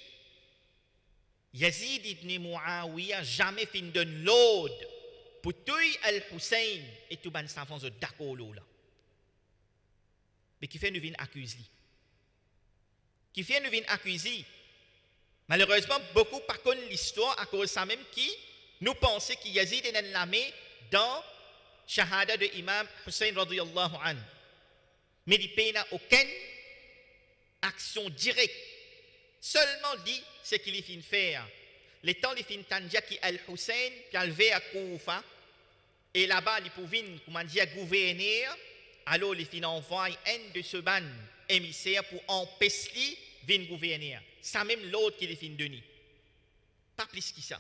Yazid ibn Muawiyah jamais fin de l'ordre pour tuer Al-Hussein et tout ban savants de d'accord là. Mais qui fait nous vient accuser. Qui fait nous vient accuser. Malheureusement beaucoup par contre l'histoire à cause de ça même qui nous pensait que Yazid est l'amé dans shahada de Imam Hussein radiyallahu anhu. Mais il n'a aucune action directe. Seulement dit ce qu'il est fin faire. Les temps il fin tanja qui Al-Hussein qui a levé à Koufa et là-bas il pouvait comment dire gouverner. Alors il fin envoie un de ce ban émissaire pour empêcher venir gouverner. Ça même l'autre qui est fin donné. Pas plus que ça.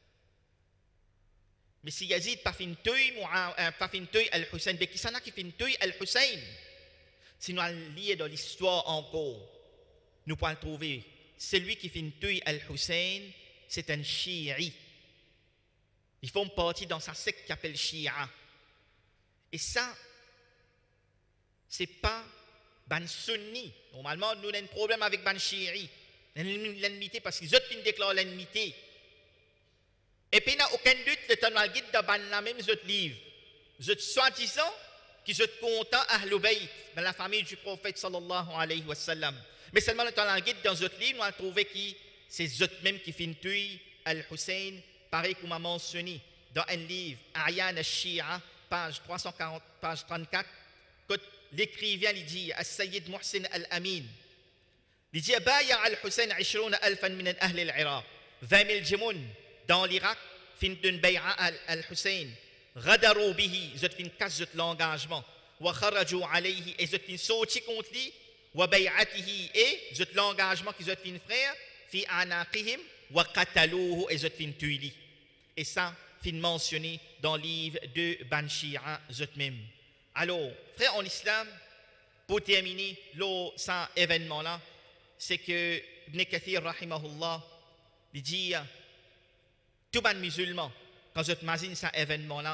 Mais si Yazid pas fin tuer pas fin tuer Al-Hussein, mais qui s'en a qui fin tuer Al-Hussein? Si nous lié dans l'histoire encore, nous pouvons trouver celui qui fin tuer Al-Hussein, c'est un chi'i. Ils font partie dans sa secte qui appelle Shia. Et ça, c'est pas ban sunni. Normalement, nous avons un problème avec ban chi'i. L'ennimité parce qu'ils ont déclaré l'ennimité. Et puis, il n'y a aucun doute, le temps de guide de la même livre. Vous êtes soi-disant qui sont contents à Ahlul Bayt, dans la famille du prophète sallallahu alayhi wa sallam. Mais seulement le temps de guide dans votre livre, on a trouvé que c'est eux même qui finissent tuer Al-Hussein, pareil comme a mentionné dans un livre, Ayan al-Shia, page trois cent quarante, page trente-quatre, quand l'écrivain dit à Sayyid Muhsin al-Amin, il dit Baya al-Hussein عشرون ألفا من أهل العراق vingt mille jimoun dans l'Irak fin d'une bay'a al-Hussein غدروا به ils ont fin casse l'engagement وخرجوا عليه ils ont fin sauté contre lui وبيعته et ils ont l'engagement qu'ils ont fin frère fi anaqihim وقتلوه ils ont fin tué lui et ça fin mentionné dans le livre de Ban Shia eux même. Alors frère en islam pour terminer le ça événement là c'est que Ibn Kathir rahimahullah il dit tout ban musulman quand je t'imagine cet événement là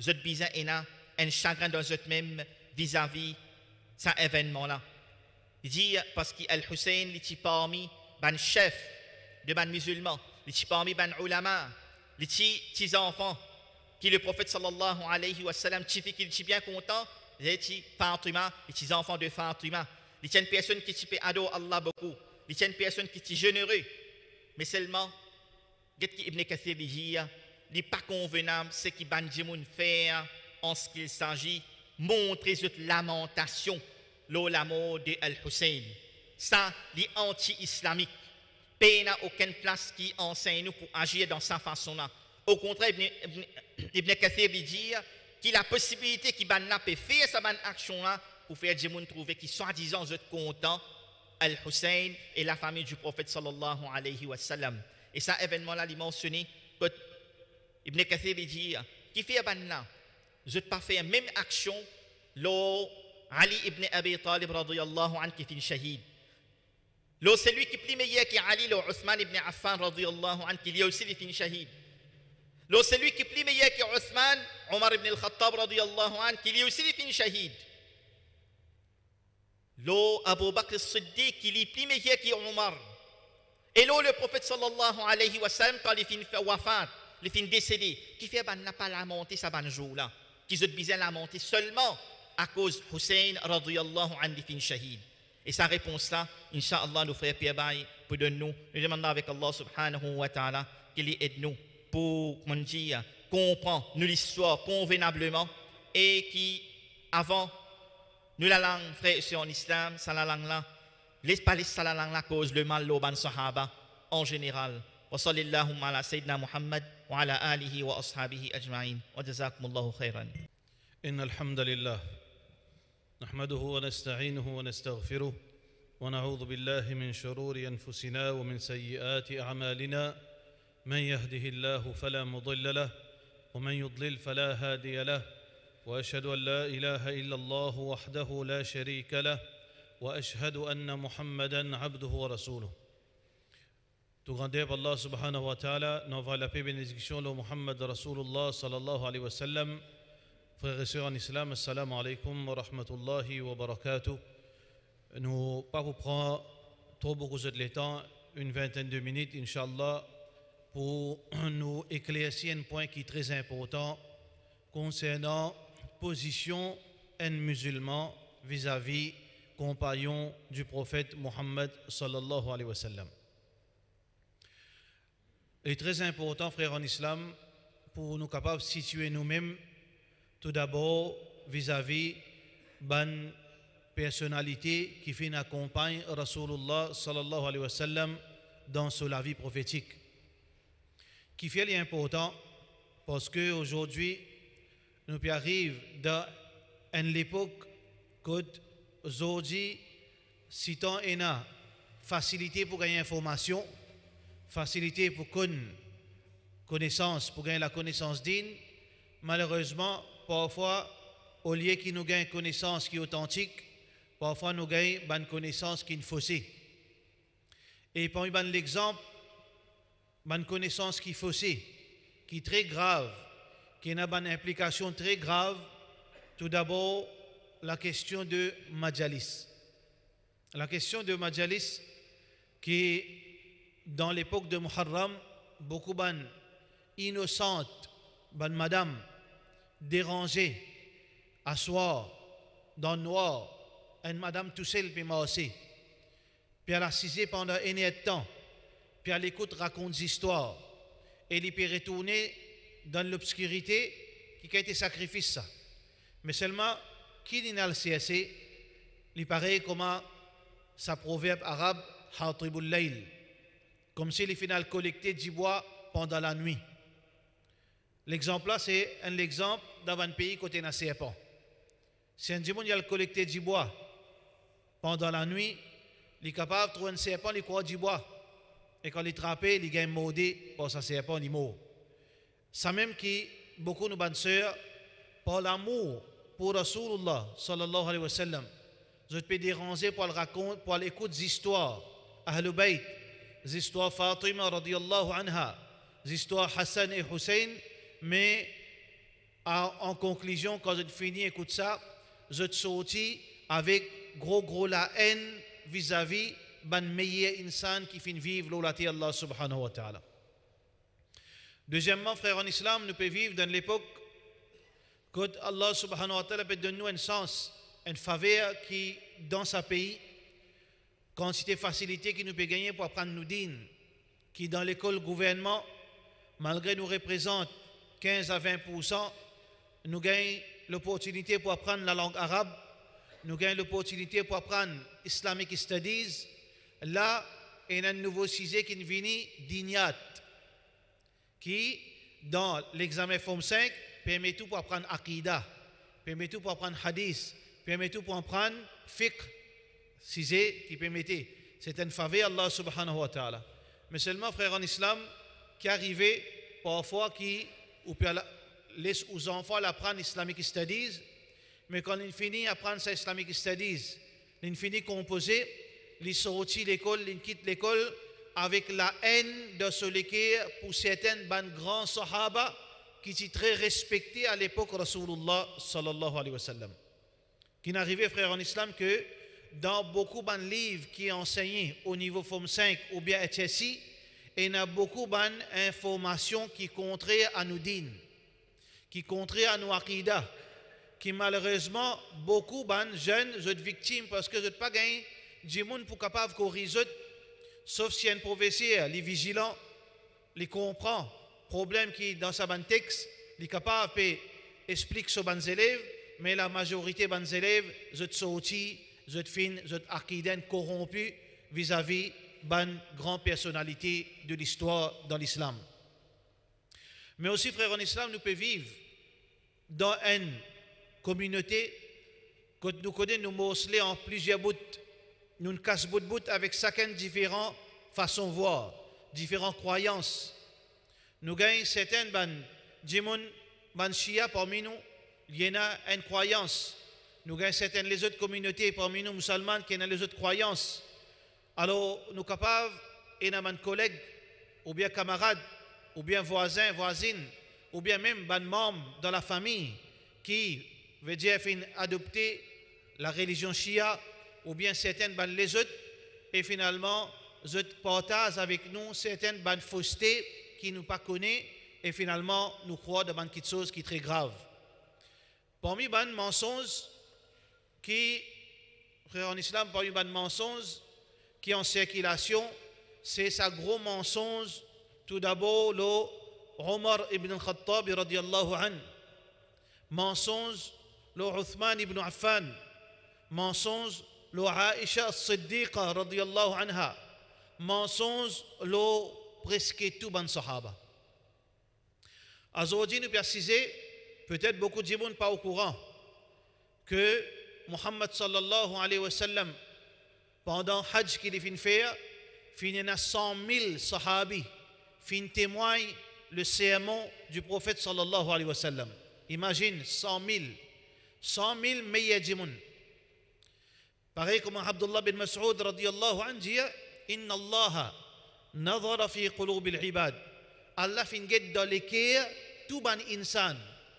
zot bizan ena un chagrin dans zot même vis-à-vis cet événement-là. Il dit parce qu'Al-Hussein était parmi ban chef de ban musulmans, il était parmi ban ulama, il était petits enfants qui le prophète sallallahu alayhi wa sallam qui fait qu'il était bien content, il était Fatima, les petits enfants de Fatima. Il était une personne qui était ado Allah beaucoup, il était une personne qui était généreux, mais seulement Ibn Kathir dit il n'est pas convenable ce qui ban djimoun faire en ce qu'il s'agit montrer cette lamentation la mort de Al-Hussein. Ça, les anti-islamiques. Pays n'a aucune place qui enseigne nous pour agir dans sa façon-là. Au contraire, Ibn, Ibn, Ibn Kathir dit qu'il a la possibilité qu'il n'a pas fait sa bonne action-là pour faire des gens trouver qui soi-disant sont contents Al-Hussein et la famille du prophète sallallahu alayhi wa sallam. Et ça, événement-là, il mentionné que Ibn Kathir dit qui fait banna, je n'ai pas fait la même action lors Ali ibn Abi Talib radiyallahu anhu qui finit shahid. Là, celui qui est plus meilleur que Ali, le Othman ibn Affan radiyallahu anhu, qui est aussi qui finit shahid. Là, celui qui est plus meilleur que Othman, Omar ibn al-Khattab radiyallahu anhu, qui est aussi qui finit shahid. Là, Abu Bakr as-Siddiq, qui est plus meilleur que Omar. Et là, le prophète sallallahu alayhi wa sallam, quand il finit wafat, il finit décédé, qui fait ban n'a pas lamenté sa ban jour-là, qui se besoin lamenter seulement à cause Hussein radiyallahu anhu fin shahid. Et sa réponse là, Inch'Allah, nous frères Pierre Baye, pour de nous, nous demandons avec Allah subhanahu wa ta'ala qu'il aide nous pour, comment dire, comprendre nous l'histoire convenablement et qui, avant, nous la langue, frère, sur l'islam, ça la langue là, les palais, ça la langue là, cause le mal, l'oban sahaba, en général. Wa sallallahu ala sayyidina Muhammad wa ala alihi wa ashabihi ajma'in. Wa jazakumullahu khairan. Inna alhamdulillah. نحمده ونستعينه ونستغفره ونعوذ بالله من شرور أنفسنا ومن سيئات أعمالنا من يهده الله فلا مضل له ومن يضلل فلا هادي له وأشهد أن لا إله إلا الله وحده لا شريك له وأشهد أن محمدا عبده ورسوله. Tout grandeur par Allah subhanahu wa ta'ala, nous avons la paix et bénédiction de Muhammad Rasulullah sallallahu alayhi wa sallam. Frères et sœurs en islam, assalamu alaikum wa rahmatullahi wa barakatuh. Nous pas vous prendre trop beaucoup de temps, une vingtaine de minutes, Inch'Allah, pour nous éclaircir un point qui est très important concernant position d'un musulman vis-à-vis compagnon du prophète Muhammad sallallahu alayhi wa sallam. Il est très important, frères en islam, pour nous capables de situer nous-mêmes tout d'abord vis-à-vis ban personnalité qui fait accompagne Rasulullah sallallahu alayhi wa sallam dans la vie prophétique. Qui fait l'important parce que aujourd'hui nous arrivons dans une époque que aujourd'hui si tant une facilité pour gagner information, facilité pour connaissance, pour gagner la connaissance digne, malheureusement parfois, au lieu qu'il nous gagne une connaissance qui est authentique, parfois nous gagnons une connaissance qui est faussée. Et parmi l'exemple, une connaissance qui est faussée, qui est très grave, qui a une implication très grave, tout d'abord, la question de Majalis. La question de Majalis, qui dans l'époque de Muharram, beaucoup ban innocentes, ban madame, dérangée, asseoir dans le noir, une madame tout seule puis aussi. Puis elle a assisé pendant un an de temps, puis elle écoute raconte des histoires, et elle peut retourner dans l'obscurité qui a été sacrifice ça. Mais seulement, qui n'a le C S C, il paraît comment sa proverbe arabe, Hatibul Layl, comme si les finales collecté du bois pendant la nuit. L'exemple là, c'est un exemple dans un pays côté d'un serpent. Si un dimanche il a collecté du bois pendant la nuit, il est capable de trouver un serpent, il croit du bois. Et quand il trappe, il gagne maudit pour ce serpent, il meurt. Ça même qui, beaucoup de bonnes sœurs, par l'amour pour Rasulullah sallallahu alayhi wa sallam, je peux déranger pour le raconter, pour l'écoute des histoires, Ahlul Bayt, des histoires Fatima radiyallahu anha, des histoires Hassan et Hussein, mais En, en conclusion, quand je finis, écoute ça, je te sortis avec gros gros la haine vis-à-vis ban meilleur insan qui finit vivre l'olati Allah subhanahu wa ta'ala. Deuxièmement, frère en islam, nous pouvons vivre dans l'époque que Allah subhanahu wa ta'ala peut donner nous un sens, une faveur qui, dans sa pays, quantité de facilité qui nous peut gagner pour apprendre nous dînes, qui dans l'école gouvernement, malgré nous représente quinze à vingt pour cent, nous gagnons l'opportunité pour apprendre la langue arabe, nous gagnons l'opportunité pour apprendre Islamic Studies. Là, il y a un nouveau sujet qui vient d'Ignat, qui, dans l'examen Forme cinq, permet tout pour apprendre Aqidah, permet tout pour apprendre Hadith, permet tout pour apprendre Fiqh, sujet qui permettait. C'est une faveur Allah subhanahu wa ta'ala. Mais seulement, frère en islam, qui arrivait parfois qui ou laisse aux enfants apprendre Islamic Studies, mais quand ils finissent d'apprendre ces Islamic Studies, ils finissent composer, ils sortent de l'école, ils quittent l'école avec la haine de ce l'équerre pour certains ban grands sahaba qui étaient très respectés à l'époque Rasulullah sallallahu alayhi wa sallam. Qui n'arrivait, frère en islam, que dans beaucoup de livres qui enseignent au niveau Forme cinq ou bien H S I, il y a beaucoup d'informations qui sont contraires à nos dînes, qui sont contraires à nos aqidah, qui malheureusement, beaucoup de jeunes sont victimes parce que je n'ai pas gagné du monde pour capable de corriger, sauf si un professeur, les vigilants, les comprend, problème qui dans sa bonne texte, les capable d'expliquer ce aux élèves, mais la majorité des élèves sont sortis, sont fin, sont aqidah corrompus vis-à-vis de grandes personnalités de l'histoire dans l'islam. Mais aussi, frères en islam, nous pouvons vivre dans une communauté que nous connaissons, nous morceler en plusieurs bouts. Nous nous cassons bout de bout avec chacun différentes façons de voir, différentes croyances. Nous gagnons certaines ban, djimoun, ban shia parmi nous, il y en a une croyance. Nous gagnons certaines les autres communautés parmi nous musulmanes qui ont les autres croyances. Alors, nous sommes capables, et un collègue, ou bien camarade, ou bien voisin, voisine, ou bien même un membre dans la famille qui veut dire adopter la religion shia, ou bien certaines ban les autres, et finalement, ils partagent avec nous certaines ban faussetés qui nous pas connaissent, et finalement, nous croyons dans quelque chose qui est très grave. Parmi ban mensonges qui, frère en islam, parmi ban mensonges qui est en circulation, c'est sa gros mensonge. Tout d'abord, le Omar ibn Khattab radiyallahu anhu, mensonge le Uthman ibn Affan, mensonge le Aisha as-Siddiqa radiyallahu anha, mensonge le presque tout ban sahaba. Aujourd'hui, nous préciser, peut-être beaucoup de gens ne sont pas au courant, que Muhammad sallallahu alayhi wa sallam, pendant Hajj qu'il a fait, il y a cent mille sahabis qui témoignent le sermon du prophète sallallahu alayhi wa sallam. Imagine cent mille, cent mille meilleurs djimoun. Pareil comme Abdullah bin Mas'ud radiyallahu anhu dit, Inna Allah nadhara fi qulub al-ibad. Allah fin get dans les cœurs tout ban insan.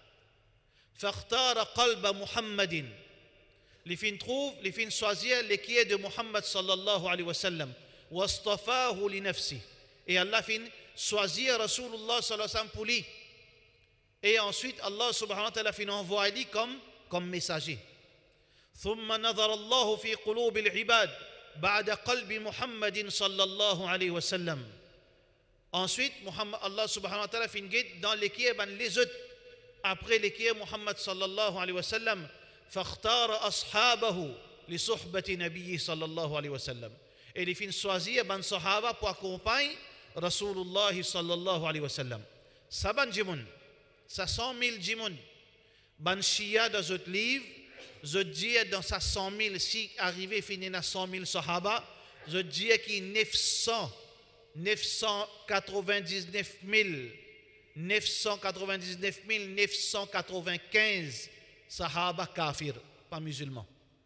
Fakhtara qalba Muhammadin. Les fins trouvent, les fins choisir les cœurs de Muhammad sallallahu alayhi wa sallam. Wastafahu li nafsi. Et Allah fin choisir Rasulullah sallallahu alayhi wa sallam pour lui. Et ensuite Allah subhanahu wa ta'ala fin envoie lui comme, comme messager. ثم نظر الله في قلوب العباد بعد قلب محمد صلى الله عليه وسلم. Ensuite, Muhammad, Allah subhanahu wa ta'ala fin guide dans les cœurs ben les autres après les cœurs Muhammad sallallahu alayhi wa sallam. فاختار أصحابه لصحبة نبيه صلى الله عليه وسلم. Et les fin choisir ben sahaba pour accompagner Rasulullah sallallahu alayhi wa sallam. Ça ban jimoun, ça cent mille jimoun. Ban shia dans autres livres, je dis dans sa cent mille, si arrivé fini à cent mille sahaba, je dis qu'il y a neuf cent quatre-vingt-dix-neuf mille neuf cent quatre-vingt-dix-neuf mille neuf cent quatre-vingt-quinze sahaba kafir, pas musulmans.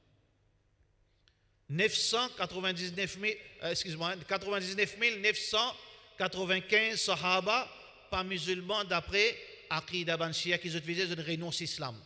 neuf cent quatre-vingt-dix-neuf mille, euh, excuse-moi, quatre-vingt-dix-neuf mille neuf cent quatre-vingt-quinze sahaba, pas musulmans d'après aqida ban shia qui ont visé de renoncer l'islam.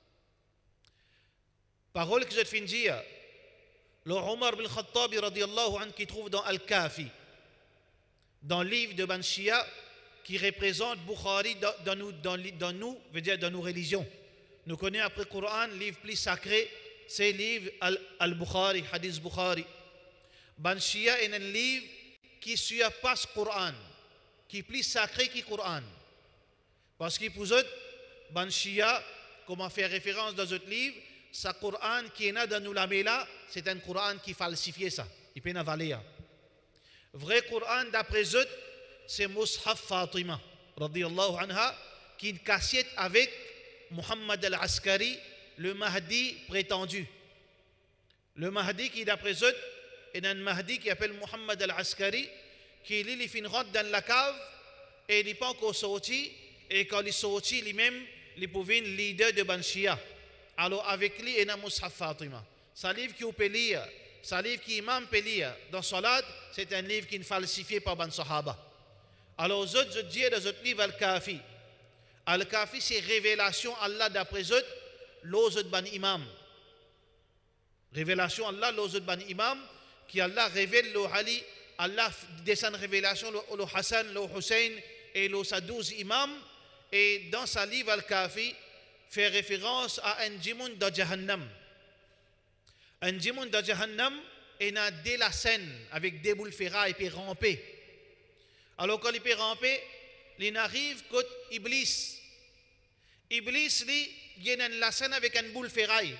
Parole que je viens de dire, le Omar bin Khattab radiyallahu anhu qui trouve dans Al-Kafi, dans le livre de ban shia qui représente Bukhari dans, dans, nous, dans, dans nous, veut dire dans nos religions. Nous connaissons après le Coran, le livre plus sacré, c'est le livre Al-Bukhari, Hadith Bukhari. Ban shia est un livre qui suit pas le Coran, qui est plus sacré que le Coran. Parce que pour eux, Ban shia, comme on fait référence dans notre livre, ce Coran qui est là dans nous la là, c'est un Coran qui falsifie ça. Il peut pas valer. Vrai Coran d'après eux, c'est Mus'haf Fatima, radiyallahu anha, qui est une cassette avec Muhammad al-Askari, le Mahdi prétendu. Le Mahdi qui d'après eux, est un Mahdi qui appelle Muhammad al-Askari, qui lit les fin rentre dans la cave et il n'est pas encore sorti. Et quand il est sorti, lui-même, il pouvait être leader de Ban shia. Alors avec lui, il y a Mus'haf Fatima. Ce livre qui peut lire, ce livre qui imam peut lire dans Salat, c'est un livre qui est falsifié par Ban Sahaba. Alors aux autres, je dis dans notre livre Al-Kafi. Al-Kafi, c'est révélation Allah d'après eux, l'autre Ban Imam. Révélation Allah, l'autre Ban Imam, qui Allah révèle le Ali, Allah descend révélation le Hassan, le Hussein et le douze imams. Et dans sa livre Al-Kafi, fait référence à un djimoun de Jahannam. Un djimoun de Jahannam est dans dès la scène avec des boules ferrailles et puis ramper. Alors quand il peut ramper, il arrive côté Iblis. Iblis, lui, il est dans la scène avec une boule ferraille.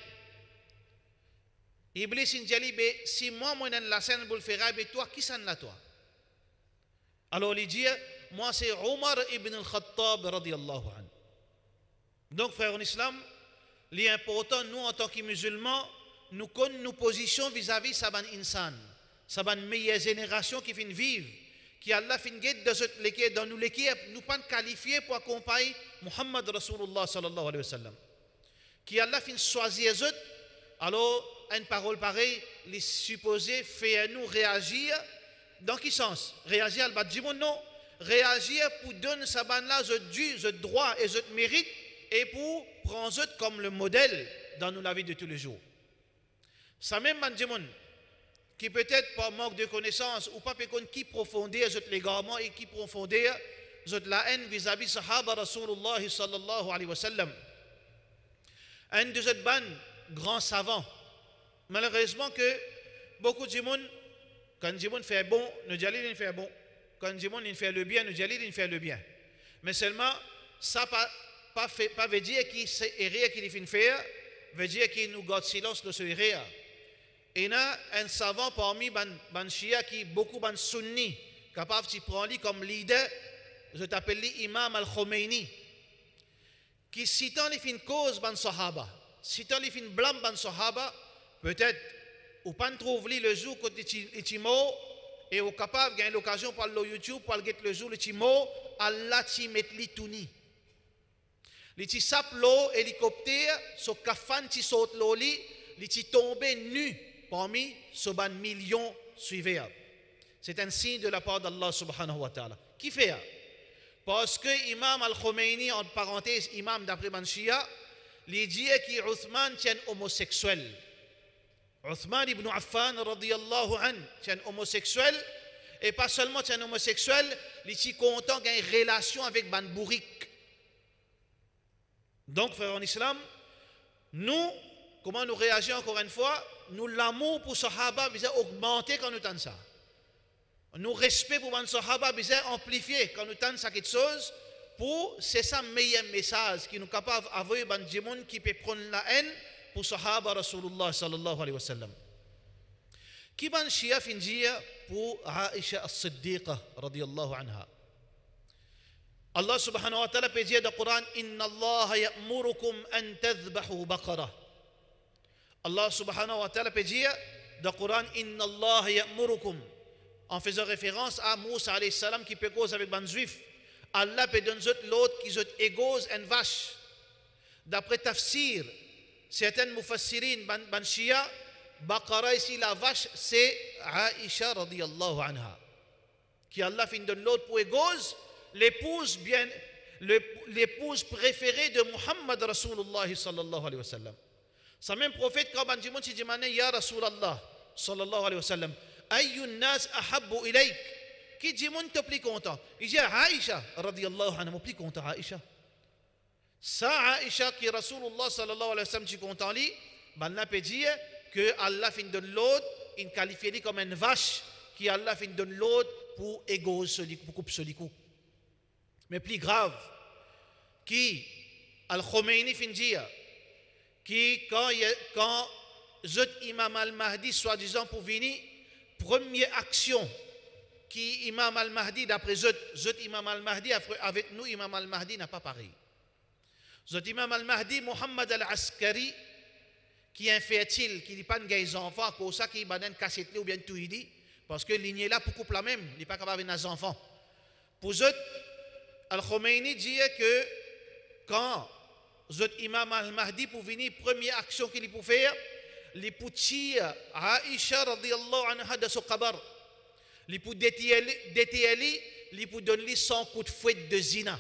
Iblis il dit, si moi, moi, dans la scène boule ferraille, toi, qui s'en là, toi? Alors il dit, moi, c'est Omar ibn al-Khattab, radiyallahu anhu. Donc, frères en islam, l'important, nous, en tant que musulmans, nous connaissons nos positions vis-à-vis de Saban Insan, Saban meilleure génération qui finit vivre, qui Allah finit guette dans nous l'équipe, nous pas qualifiés pour accompagner Muhammad Rasulullah sallallahu alayhi wa sallam. Qui Allah finit choisir eux, alors, une parole pareille, les supposés faire nous réagir, dans quel sens? Réagir al badjimon non, réagir pour donner Saban là, je dû, je droit et je mérite, et pour prendre eux comme le modèle dans nos la vie de tous les jours. Ça même Mandjimon, qui peut-être par manque de connaissances ou pas peut-être qui profondeur l'égarement et qui profondeur la haine vis-à-vis Sahaba Rasulullah sallallahu alayhi wa sallam. Un de ces ban grands savants. Malheureusement que beaucoup de gens, quand Jimon fait bon, nous disons qu'il fait bon. Quand Jimon fait le bien, nous disons qu'il fait le bien. Mais seulement, ça pas pas fait pas veut dire qu'il c'est erreur qu'il fait faire, veut dire qu'il nous garde silence de ce erreur. Et il y a un savant parmi ban ban shia qui beaucoup ban sunni capable de prendre comme leader, je t'appelle l'imam al-Khomeini, qui citant les fins cause ban sahaba, citant les fins blâme ban sahaba, peut-être ou pas trouver le jour côté Timo et au capable gagner l'occasion par le YouTube pour le le jour le Timo, Allah ti met li touni. Li ti sap l'eau hélicoptère, so kafan ti saute l'eau li, li ti tombé nu parmi ce ban millions suiveurs. C'est un signe de la part d'Allah subhanahu wa ta'ala. Qui fait? Parce que Imam al-Khomeini, en parenthèse, imam d'après Ban Shia, il dit qu'Uthman tient homosexuel. Uthman ibn Affan, radiyallahu anhu, tient homosexuel, et pas seulement tient homosexuel, il est content qu'il y ait une relation avec Ban Bourrik. Donc, frères en islam, nous, comment nous réagissons encore une fois? Nous, l'amour pour Sahaba, nous a augmenté quand nous tentons ça. Nous, respect pour Ban Sahaba, nous a amplifié quand nous tentons ça quelque chose. Pour, c'est ça le meilleur message qui nous est capable d'avoir Ban Djimoun qui peut prendre la haine pour Sahaba Rasulullah sallallahu alayhi wa sallam. Qui Ban Shia fin dire pour Aisha as-Siddiqa radiyallahu anha. Allah subhanahu wa ta'ala peut dire dans le Coran, Inna Allah ya'murukum an tadhbahu baqara. Allah subhanahu wa ta'ala peut dire dans le Coran, Inna Allah ya'murukum, en faisant référence à Moussa alayhi salam qui peut cause avec ban juif. Allah peut donner l'autre qui est égose une vache. D'après tafsir, certains mufassirin ban, ban shia, baqara ici la vache c'est Aisha radiyallahu anha. Qui Allah fin donne l'autre pour égose. L'épouse bien, l'épouse préférée de Muhammad Rasulullah sallallahu alayhi wa sallam. Ce même prophète, quand il dit, il dit, Ya Rasulallah sallallahu alayhi wa sallam, Ayyun nas ahabbu ilayk. Qui dit, mon te plus content? Il dit, Aïcha, radiyallahu anha, plus content, Aïcha. Ça, Aïcha, qui Rasulullah sallallahu alayhi wa sallam, qui content, lui, ben, on peut dire que Allah fin de l'autre, il qualifie comme une vache, qui Allah fin de l'autre pour égosser, pour couper ce coup. Mais plus grave, qui Al-Khomeini fin dire, qui quand, quand Zot Imam Al-Mahdi, soi-disant pour venir, première action qui Imam Al-Mahdi, d'après Zot, Zot Imam Al-Mahdi, avec nous, Imam Al-Mahdi n'a pas pareil. Zot Imam Al-Mahdi, Muhammad Al-Askari, qui est infertile, qui n'est pas un enfant, pour ça qu'il va donner cassette ou bien tout il dit, parce que l'igné là pour couple la même, il n'est pas capable d'avoir des enfants. Pour Zot, Al-Khomeini dit que quand Zot Imam Al-Mahdi pour venir, première action qu'il peut faire, il peut tirer Aïcha radiyallahu anha de son kabar. Il peut déterrer, il peut donner cent coups de fouet de zina.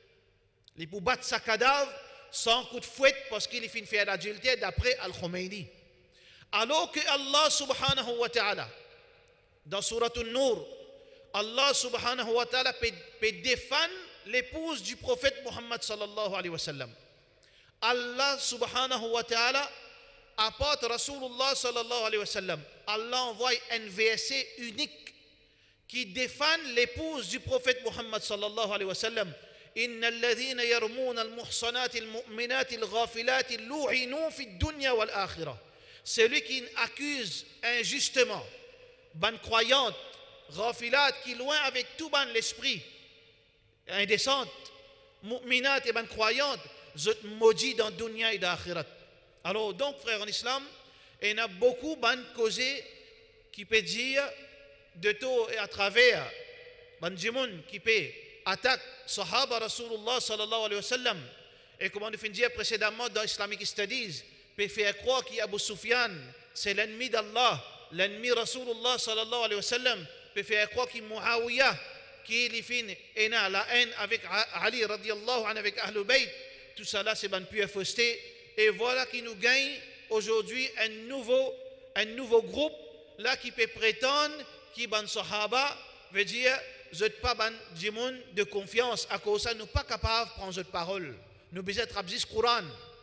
Il peut battre sa cadavre cent coups de fouet parce qu'il fait une faire d'adultère d'après Al-Khomeini. Alors que Allah subhanahu wa ta'ala, dans Surat An-Nur, Allah subhanahu wa ta'ala peut, peut défendre l'épouse du prophète Muhammad sallallahu alayhi wa sallam. Allah subhanahu wa ta'ala apporte Rasulullah sallallahu alayhi wa sallam. Allah envoie un verset unique qui défend l'épouse du prophète Muhammad sallallahu alayhi wa sallam. Inna alladhina yarmouna al-muhsanati al-mu'minati al-ghafilati lu'inu fi dunya wal akhirah. Celui qui accuse injustement, ban croyante, ghafilat, qui loin avec tout ban l'esprit, indécente, mu'minat et ban croyante, zot maudit dans dunya et d'akhirat. Alors donc frères en islam, il y a beaucoup ban causés qui peut dire de tout et à travers ban jimoun qui peut attaquer sahaba Rasulullah sallallahu alayhi wa sallam, et comme on a dit précédemment dans Islamic Studies, peut faire croire qu'Abu Sufyan c'est l'ennemi d'Allah, l'ennemi Rasulullah sallallahu alayhi wa sallam, peut faire croire qu'il Muawiyah qui est fin et na la haine avec Ali radiyallahu anhu avec Ahlul Bayt. Tout ça là c'est ban pure fausseté, et voilà qui nous gagne aujourd'hui un nouveau un nouveau groupe là qui peut prétendre qui ban sahaba veut dire vous n'êtes pas ban djimoun de confiance à cause ça nous pas capables de prendre cette parole. Nous besoin de traduire le Coran.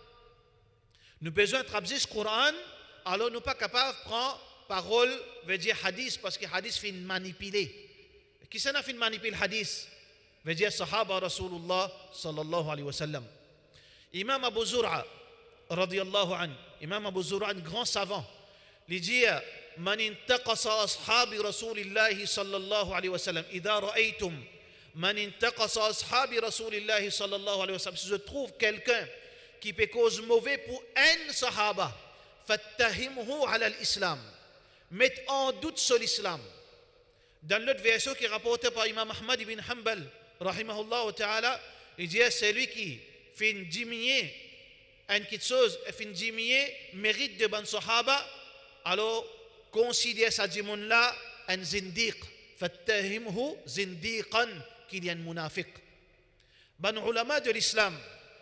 Nous besoin de traduire le Coran, alors nous pas capables de prendre parole veut dire hadith parce que hadith fait manipuler. Qui ça n'a fait manipuler hadith veut dire sahaba Rasulullah sallallahu alayhi wa sallam. Imam Abu Zur'a radiyallahu anhu, Imam Abu Zur'a un grand savant, il dit من انتقص أصحاب رسول الله صلى الله عليه وسلم إذا رأيتم من انتقص أصحاب رسول الله صلى الله عليه وسلم. Si je trouve quelqu'un qui peut cause mauvais pour un sahaba, فاتهمه على الإسلام, mette en doute sur l'islam. Dans l'autre version qui est rapportée par Imam Ahmad ibn Hanbal rahimahullah ta'ala, il dit c'est lui qui fait diminuer une petite chose, fait diminuer mérite de ban sahaba, alors considère sa djimoun là un zindiq, fattahimhu zindiqan, qu'il y a un munafiq. Ban ulama de l'islam,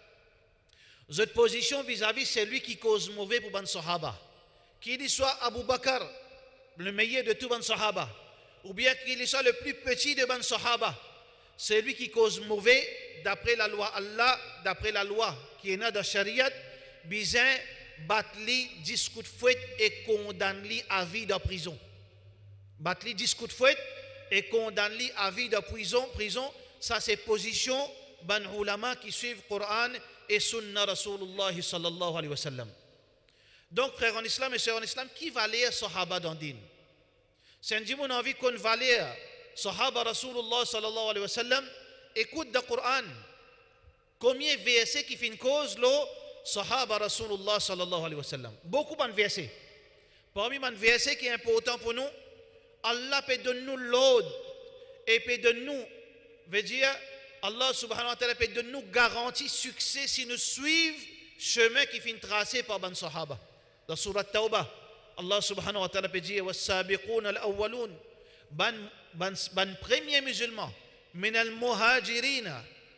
cette position vis-à-vis c'est lui qui cause mauvais pour ban sahaba, qu'il soit Abu Bakr, le meilleur de tout ban sahaba, ou bien qu'il soit le plus petit de ban sahaba, c'est lui qui cause mauvais d'après la loi Allah, d'après la loi qui est dans la Shariat, bizin batli dix coups de fouet et condamne-li à vie de prison. Batli dix coups de fouet et condamne-li à vie de prison. Prison, ça c'est position ban ulama qui suivent Coran et Sunna Rasulullah sallallahu alayhi wa sallam. Donc frères en islam et sœurs en islam, qui va lire Sahaba dans din? C'est un djimoun envie qu'on va lire Sahaba Rasulullah sallallahu alayhi wa sallam, écoute le Coran. Combien de versets qui font une cause l'eau Sahaba Rasulullah sallallahu alayhi wa sallam. Beaucoup de versets. Parmi les versets qui est important pour nous, Allah peut donner nous l'ordre et peut donner nous, veut dire, Allah subhanahu wa ta'ala peut donner nous garantie succès si nous suivons le chemin qui fait tracé par les Sahaba. Dans Surat Tawbah, Allah subhanahu wa ta'ala peut dire was-sabiqun al-awwalun, ban ban ban premier musulman min al-muhajirin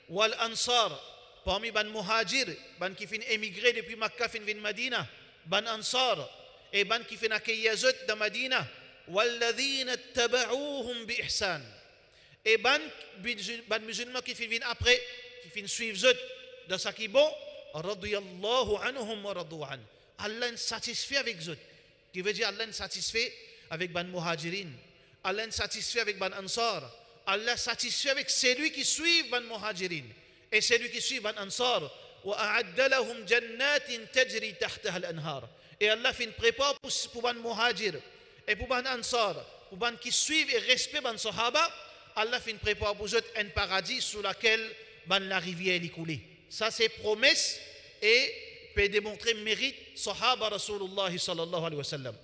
wal ansar, parmi ban muhajir, ban qui fin émigré depuis Makkah fin vin Madina, ban ansar, et ban qui fin accueillir zot de Madina, walladhina taba'ouhum bi ihsan, et ban, ban musulmans qui fin vin après, qui fin suivre zot de ça qui bon, radiyallahu anhum wa radu an. Allah est satisfait avec zot, qui veut dire Allah est satisfait avec ban muhajirin, Allah est satisfait avec ban ansar, Allah est satisfait avec celui qui suit ban muhajirin et celui qui suit ban ansar. Wa a'adda lahum jannatin tajri tahtaha al-anhar. Et Allah fait une prépare pour, pour ban muhajir et pour ban ansar, pour ban qui suivent et respectent ban sahaba, Allah fait une prépare pour eux un paradis sous laquelle ban la rivière est coulée. Ça c'est promesse et peut démontrer mérite sahaba Rasulullah sallallahu alayhi wa sallam.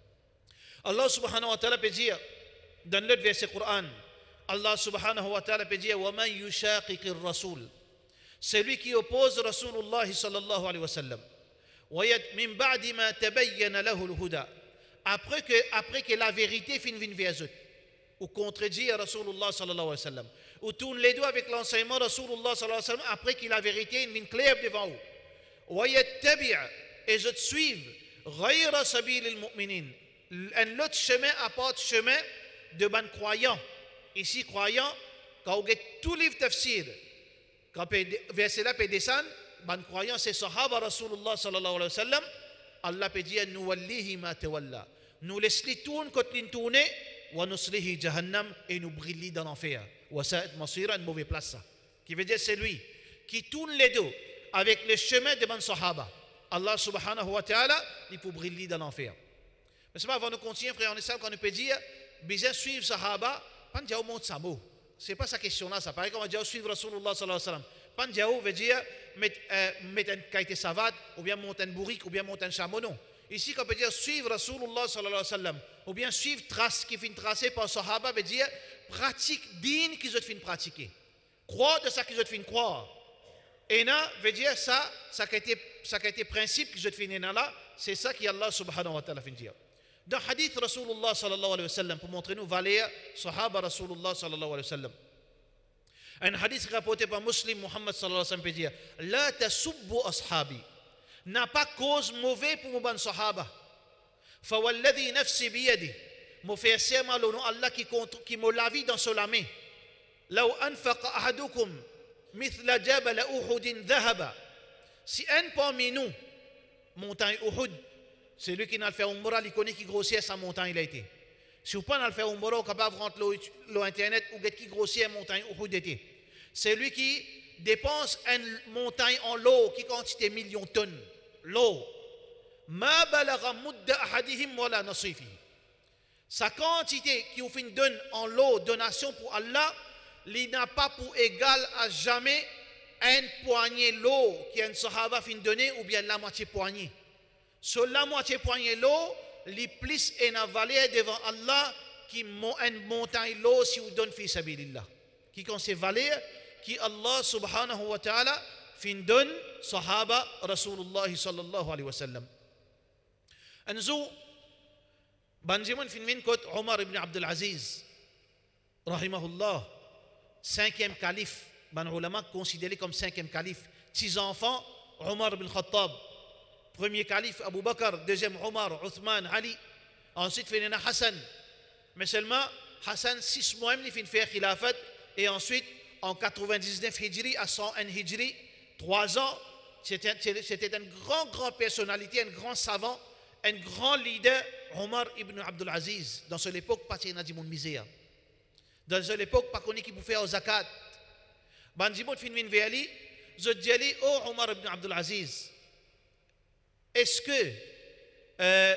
Allah subhanahu wa ta'ala peut dire dans l'autre verset Coran, Allah subhanahu wa ta'ala peut dire wa man yushaqiqir rasul, celui qui oppose Rasulullah sallallahu alayhi wa sallam, wa min ba'di ma tabayyana lahu al-huda, après que après que la vérité fin vin vers eux, ou contredit Rasulullah sallallahu alayhi wa sallam, ou tourne les deux avec l'enseignement Rasulullah sallallahu alayhi wa sallam après que la vérité vin claire devant eux, wa yattabi' et je suivent ghayra sabilil mu'minin, un autre chemin à part chemin de ban croyants. Ici croyants, quand vous avez tout livre tafsir, quand verset là peut descendre, ban croyants c'est sahaba Rasulullah sallallahu alayhi wa sallam, Allah peut dire nous wallihi ma tawalla, nous laisse-les tourner quand ils tournent, wa nuslihi jahannam, et nous briller dans l'enfer, wa sa'at masira, une mauvaise place ça, qui veut dire c'est lui qui tourne les deux avec le chemin de ban sahaba, Allah subhanahu wa ta'ala, il peut briller dans l'enfer. Mais c'est pas avant de continuer, frère, on est ça qu'on peut dire, bien suivre Sahaba, pas de monte sa mot. C'est pas sa question là, ça paraît qu'on va dire suivre Rasulullah sallallahu alayhi wa sallam. Pas de veut dire mettre un caïté savate, ou bien monter un bourrique, ou bien monter un chameau, non. Ici, qu'on peut dire suivre Rasulullah sallallahu alayhi wa sallam, ou bien suivre trace qui finit tracée par Sahaba, veut dire pratique digne qu'ils ont fait pratiquer. Croire de ça qu'ils ont fait croire. Et là, veut dire ça, ça qui a été, ça qui a été principe qu'ils ont fait là, c'est ça qui Allah subhanahu wa ta'ala fait dire. Dans le hadith Rasulullah sallallahu alayhi wa sallam, pour montrer nous valeur, sahaba Rasulullah sallallahu alayhi wa sallam. Un hadith rapporté par Muslim, Muhammad sallallahu alayhi wa sallam peut dire la tasubbu ashabi, n'a pas cause mauvaise pour mon sahaba. Fa walladhi nafsi biyadi, mo fait serment au nom Allah qui contre qui me la vie dans son main. Law anfaqa ahadukum mithla jabal Uhud dhahaba, si un parmi nous montagne Uhud, c'est lui qui n'a fait umrah, il connaît qui grossit sa montagne il a été. Si vous pas n'a fait umrah, capable de rentrer l'eau internet ou qui grossit la montagne Uhud été. C'est lui qui dépense une montagne en l'eau qui quantité millions de tonnes. L'eau. Ma balagha mudda ahadihim wala nasifi. Sa quantité qui vous fait donne en l'eau donation pour Allah, il n'a pas pour égal à jamais un poignée l'eau qui un sahaba fin donné ou bien la moitié poignée. Sur la moitié poignée l'eau, les plus en valeur devant Allah qui une montagne l'eau si vous donne fi sabilillah. Qui quand c'est valeur qui Allah subhanahu wa ta'ala fin donne sahaba Rasulullah sallallahu alayhi wa sallam. Anzou Benjamin fin min kot Omar ibn Abdul Aziz rahimahullah, cinquième calife, ban ulama considéré comme cinquième calife, six enfants, Omar ibn Khattab. Premier calife Abu Bakr, deuxième Omar, Uthman, Ali, ensuite Fénina Hassan. Mais seulement Hassan, six mois, il fait faire khilafat, et ensuite en quatre-vingt-dix-neuf Hijri à cent un Hijri, trois ans, c'était une grande, grande personnalité, un grand savant, un grand leader, Omar ibn Abdul Aziz. Dans cette époque, pas de monde misère. Dans cette époque, pas connu qui pouvait faire au zakat. Bandimot fin min veali, je dis, oh Omar ibn Abdul Aziz, est-ce que euh,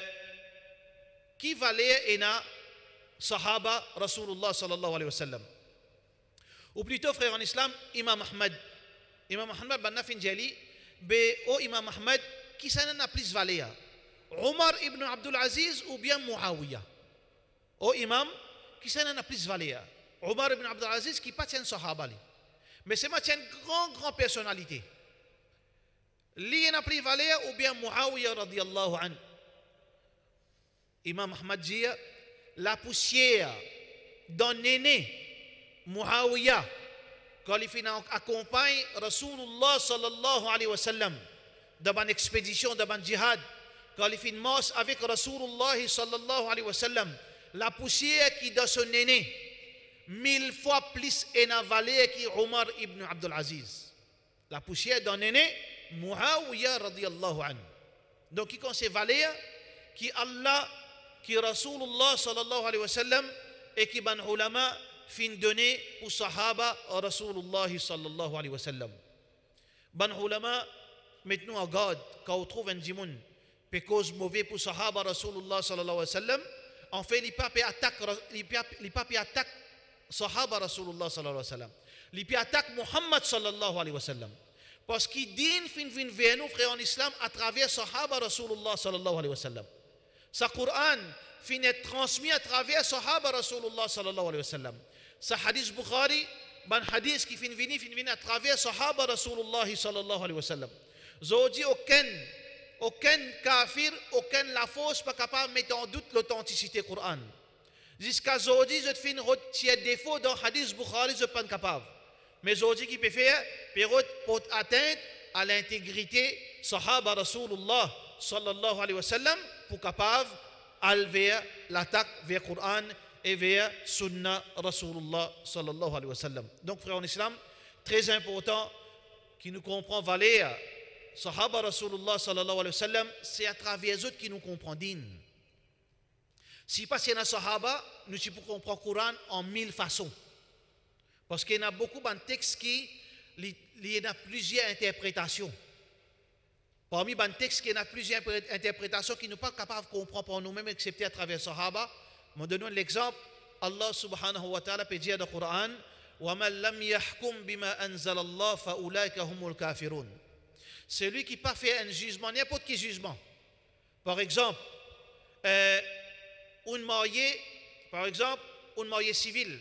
qui valait ena sahaba Rasulullah sallallahu alayhi wa sallam, ou plutôt frère en islam Imam Ahmad, Imam Ahmad banna fin jali be o Imam Ahmad qui ça n'a plus valeur, Omar ibn Abdul Aziz ou bien Muawiya, o Imam qui ça n'a plus valeur, Omar ibn Abdul Aziz qui pas tient sahaba li, mais c'est ma tient grand grand personnalité. Li n'a plus valeur ou bien Muawiya radiyallahu an. Imam Ahmad dit la poussière d'un aîné Muawiya quand il accompagne Rasulullah sallallahu alayhi wa sallam dans une expédition, dans un djihad, quand il marche avec Rasulullah sallallahu alayhi wa sallam, la poussière qui dans son aîné, mille fois plus énavalée qu'Omar ibn Abdul Aziz. La poussière d'un aîné, Muawiya radiyallahu anhu. Donc, qui s'est valé, qui Allah, qui Rasulullah sallallahu alayhi wa sallam, et qui ban ulama fin donné pour sahaba Rasulullah sallallahu alayhi wa sallam. Ban ulama, maintenant en garde, quand on trouve un djimoun, peut cause mauvais pour sahaba Rasulullah sallallahu alayhi wa sallam, en fait, les papes attaquent, les papes attaquent sahaba Rasulullah sallallahu alayhi wa sallam. Les papes attaquent Muhammad sallallahu alayhi wa sallam. Parce qu'il dit fin fin vers nous, frères en islam, à travers sahaba Rasulullah sallallahu alayhi wa sallam. Sa Coran fin être transmis à travers sahaba Rasulullah sallallahu alayhi wa sallam. Sa hadith Bukhari, ban hadith qui fin vini, fin vini à travers sahaba Rasulullah sallallahu alayhi wa sallam. Zodi aucun, aucun kafir, aucun la fausse pas capable de mettre en doute l'authenticité Coran. Jusqu'à Zodi, je fin retirer défaut dans hadith Bukhari, je pas capable. Mais Zodi qui peut faire, pour atteindre à l'intégrité sahaba Rasulullah sallallahu alayhi wa sallam, pour capable aller vers l'attaque vers le Coran et vers Sunna Rasulullah sallallahu alayhi wa sallam. Donc, frères en islam, très important qui nous comprend valeur sahaba Rasulullah sallallahu alayhi wa sallam, c'est à travers eux qui nous comprennent. Si pas c'est un sahaba, nous pouvons comprendre le Coran en mille façons. Parce qu'il y a beaucoup de textes qui il y a plusieurs interprétations. Parmi les textes qui ont plusieurs interprétations qui ne sont pas capables de comprendre pour nous-mêmes, excepté à travers Sahaba. Je donne l'exemple. Allah subhanahu wa ta'ala peut dire dans le Coran وَمَنْ لَمْ يَحْكُمْ بِمَا أَنزَلَ اللَّهُ فَأُولَٰئِكَ هُمُ الْكَافِرُونَ. Celui qui n'a pas fait un jugement, n'importe quel jugement. Par exemple, euh, un marié, par exemple, un marié civil.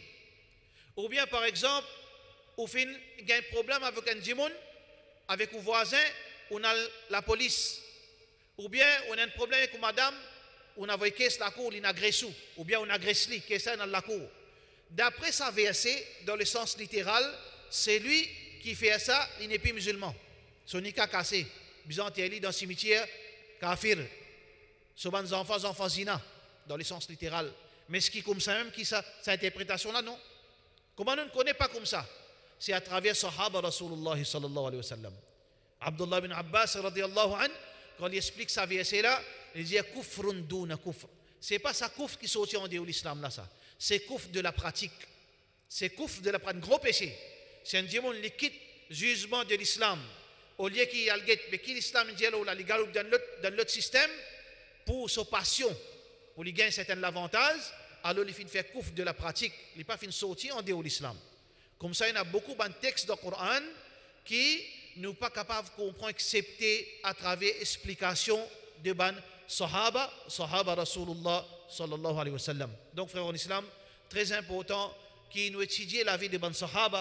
Ou bien, par exemple, ou fin, il y a un problème avec un djimoun, avec un voisin, on a la police. Ou bien, on a un problème avec une madame, on a envoyé caisse la cour, on agresse, ou bien on agresse lui, caisse dans la cour. D'après sa verset, dans le sens littéral, c'est lui qui fait ça, il n'est plus musulman. Son nika cassé, byzantin dans le cimetière, kafir. Souvent, enfants, enfants zina, dans le sens littéral. Mais ce qui est comme ça même, qui ça, cette interprétation-là, non. Comment on ne connaît pas comme ça? C'est à travers Sahaba Rasulullah sallallahu alayhi wa sallam. Abdullah bin Abbas radiyallahu anhu, quand il explique sa verset-là, il dit kufrun duna kufr. C'est pas sa kufr qui sortit en dehors de l'islam là, ça. C'est kufr de la pratique. C'est kufr de la pratique. Gros péché. C'est un démon qui quitte jugement de l'islam. Au lieu qu'il y a le guet, mais qui l'islam dit là, il gagne dans l'autre système pour sa passion, pour lui gagner certain avantage. Alors il finit faire kufr de la pratique, il n'est pas fin sortir en dehors de l'islam. Comme ça, il y a beaucoup de textes dans le Coran qui ne sont pas capables de comprendre, excepté à travers l'explication de ban Sahaba, Sahaba Rasulullah sallallahu alayhi wa sallam. Donc, frères en islam, très important qui nous étudie la vie de ban Sahaba,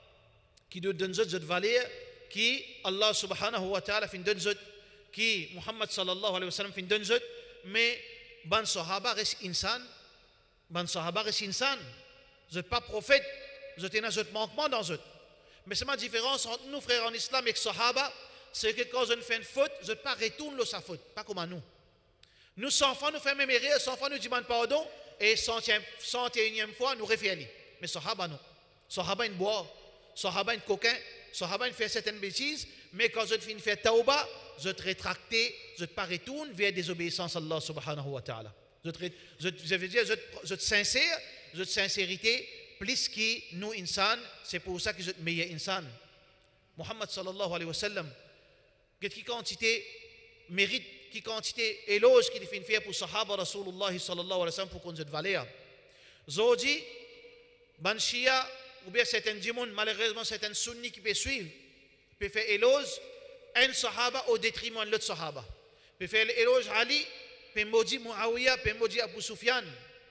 qui nous donne cette valeur, qui Allah subhanahu wa ta'ala fin donne qui Muhammad sallallahu alayhi wa sallam fin donne mais ban Sahaba reste insan. Ban Sahaba reste insan. Vous n'êtes pas prophète, vous êtes un manquement dans eux. Mais c'est ma différence entre nous, frères en islam, et Sahaba, c'est que quand on fait une faute, vous n'êtes pas retourné sa faute, pas comme à nous. Nous, cent fois, nous faisons même erreur, cent fois, nous demandons pardon, et centième, cent et unième fois, nous référons. Mais Sahaba, non. Sahaba, il boit, Sahaba, il coquin, Sahaba, il fait certaines bêtises, mais quand vous faites faire tauba, vous êtes rétracté, vous n'êtes pas retourné vers désobéissance à Allah subhanahu wa ta'ala. Vous veux dire, vous êtes sincère, vous êtes sincérité, plus que nous, insan, c'est pour ça que vous êtes meilleur insan. Muhammad sallallahu alayhi wa sallam, quelle quantité mérite, quelle quantité éloge qu'il fait faire pour Sahaba Rasulullah sallallahu alayhi wa sallam pour qu'on se valeur. Zodi, Banshia, ou bien certains djimoun, malheureusement certains sunnis qui peuvent suivre, peuvent faire éloge un Sahaba au détriment de l'autre Sahaba. Peuvent faire éloge Ali, peuvent maudit Muawiyah, peuvent maudit Abu Sufyan.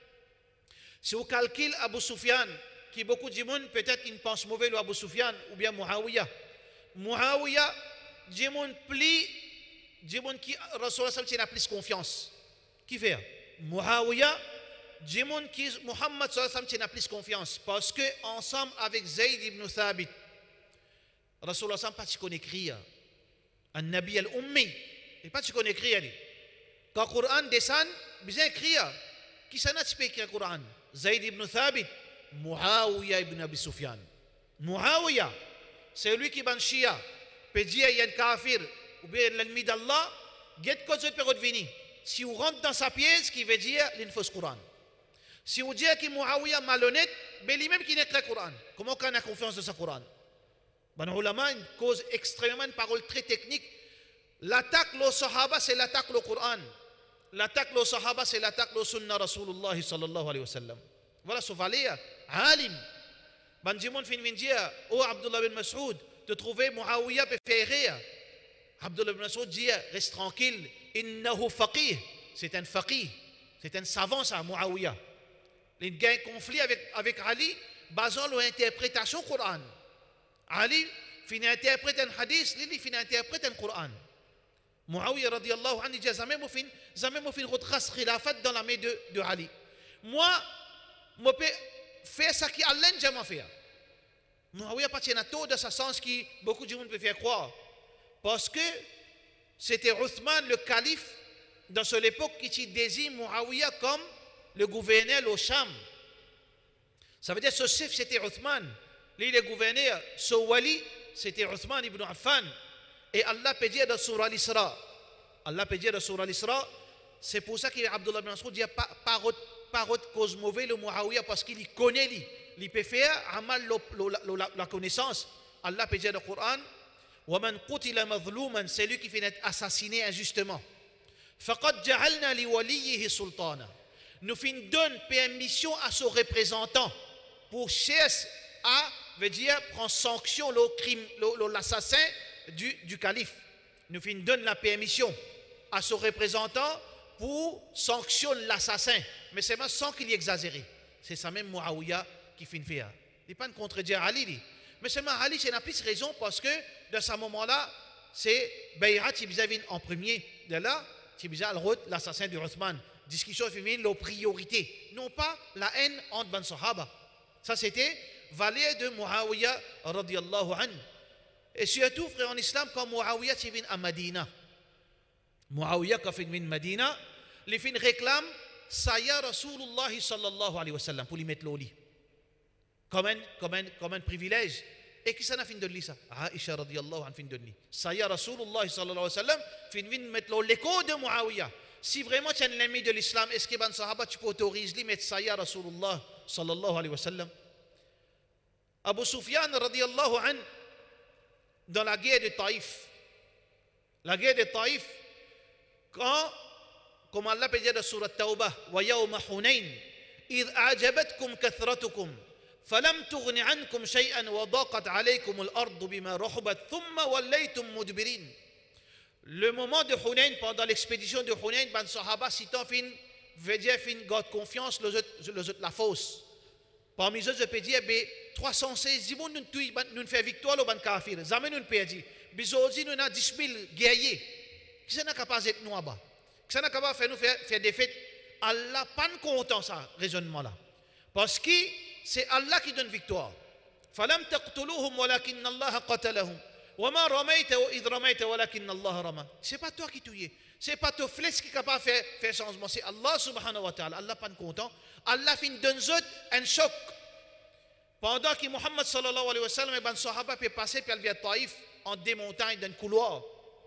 Si on calcule Abu Sufyan, qui beaucoup de gens peut-être qu'ils pensent mauvais à Abu Sufyan ou bien Muawiyah. Muawiyah, des gens plus, des gens qui Rasulullah sallallahu a plus confiance. Qui fait? Muawiyah, des gens qui Muhammad sallallahu a plus confiance parce que ensemble avec Zayd ibn Thabit, Rasulullah sallam pas qu'on écrit. Un nabi al-ummi. Et pas qu'on écrit. Quand le Coran descend, bien écrit. Qui s'en a écrit le Coran? Zayd ibn Thabit, Muawiya ibn Abi Sufyan. Muawiya, c'est lui qui ban Shia. Peut dire il y a un kafir ou bien l'ennemi d'Allah. Get quoi peut revenir. Si on rentre dans sa pièce, qui veut dire l'infos Coran. Si on dit que Muawiya malhonnête, mais lui-même qui n'est que le Coran. Comment on a confiance dans ce Coran? Ben, ulama, une cause extrêmement, une parole très technique. L'attaque au Sahaba, c'est l'attaque au Coran. L'attaque au Sahaba, c'est l'attaque au Sunna Rasulullah sallallahu alayhi wa sallam. Voilà ce valet, alim. Ben, Jimon fin vient dire, oh Abdullah bin Mas'ud, de trouver Muawiya peut faire rire. Abdullah bin Mas'ud dit, reste tranquille, innahu faqih. C'est un faqih, c'est un savant ça, Muawiya. Il y a un conflit avec, avec Ali, basant l'interprétation du Coran. Ali, il interprète un hadith, lui, il interprète un Coran. Muawiya radiyallahu anhu, il dit jamais moi jamais moi fin retrace khilafat dans la main de, de Ali. Moi, je peux faire ça qui Allah n'a jamais fait. Muawiya appartient à tout dans ce sens qui beaucoup de gens peuvent faire croire. Parce que c'était Uthman le calife dans cette époque qui désigne Muawiya comme le gouverneur au Sham. Ça veut dire ce chef c'était Uthman. Lui le gouverneur, ce wali c'était Uthman ibn Affan. Et Allah peut dire dans Surah Al-Isra. Allah peut dire dans Surah Al-Isra. C'est pour ça qu'Abdullah ibn Mas'ud dit pas de cause mauvaise le Muawiya parce qu'il connaît lui. Il peut faire amal la connaissance. Allah peut dire dans le Coran. وَمَنْ قُتِلَ مَظْلُومًا c'est lui qui fait être assassiné injustement. فَقَدْ جَعَلْنَا لِوَلِيِّهِ سُلْطَانًا nous donnons permission à son représentant pour chercher à veut dire prendre sanction le crime l'assassin du, du calife. Nous donnons la permission à son représentant pour sanctionner l'assassin, mais c'est sans qu'il y exagère. C'est ça même Muawiya qui fait faire. Il n'est pas de contredire Ali, mais seulement Ali c'est la plus raison parce que dans ce moment-là c'est Bayrat Tibzavin en premier. De là Tibza l'assassin de Uthman. Discussion féminine, la priorité, non pas la haine entre ban sahaba. Ça c'était valet de Muawiya radiyallahu anhu. Et surtout, frère en islam, quand Muawiya vient à Medina, Muawiya quand il vient à Medina, les fins réclament Saya Rasulullah sallallahu alayhi wa sallam pour lui mettre l'oli. Comme un, comme un, comme un privilège. Et qui s'en a fin de lui ça? Aisha radiyallahu anhu fin de lui. Saya Rasulullah sallallahu alayhi wa sallam fin vient mettre l'écho de Muawiya. Si vraiment tu es un ennemi de l'islam, est-ce que ban sahaba tu peux autoriser lui mettre Saya Rasulullah sallallahu alayhi wa sallam? Abu Sufyan radiyallahu anhu dans la guerre de Taïf. La guerre de Taïf, quand, comme Allah peut dire dans Surah Tawbah, wa yawma Hunayn, idh a'jabatkum kathratukum, falam tughni ankum shay'an wa daqat alaykum al-ardu bima rahabat thumma wallaytum mudbirin. Le moment de Hunayn, pendant l'expédition de Hunayn, ban sahaba citant fin, veut dire fin garde confiance, les autres la fausse. Parmi eux, je peux dire, trois cent seize, si nous nous fait victoire au ban kafir, jamais nous perdu. Bisouzi, nous avons dix mille guerriers. Qui s'en a capable d'être nous là-bas? Qui s'en a capable de faire nous faire, faire des fêtes? Allah pas content ça, raisonnement-là. Parce que c'est Allah qui donne victoire. فَلَمْ تَقْتُلُوهُمْ وَلَكِنَّ اللَّهَ قَتَلَهُمْ وَمَا رَمَيْتَ وَإِذْ رَمَيْتَ وَلَكِنَّ اللَّهَ رَمَى. C'est pas toi qui tues. C'est pas ton flèche qui est capable de faire, faire changement. C'est Allah subhanahu wa ta'ala. Allah pas content. Allah fin donne un choc. Pendant que Muhammad sallallahu alayhi wa sallam et ban sahaba peut passer par le Taïf en des montagnes d'un couloir.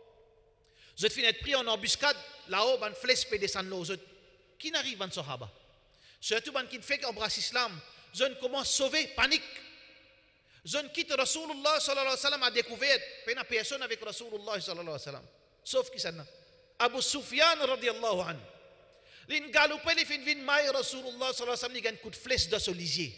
Vous êtes être pris en embuscade là-haut, ban flèche peut descendre aux autres. Qui n'arrive ban sahaba? Surtout ban qui fait qu'embrasse l'islam. Zone commence à sauver, panique. Zone quitte Rasulullah sallallahu alayhi wa sallam à découvert. Pas une personne avec Rasulullah sallallahu alayhi wa sallam. Sauf qui s'en a? Abu Sufyan radiyallahu anhu. L'in galopé les fin vin maï Rasulullah sallallahu alayhi wa sallam il a un coup de flèche dans ce lisier.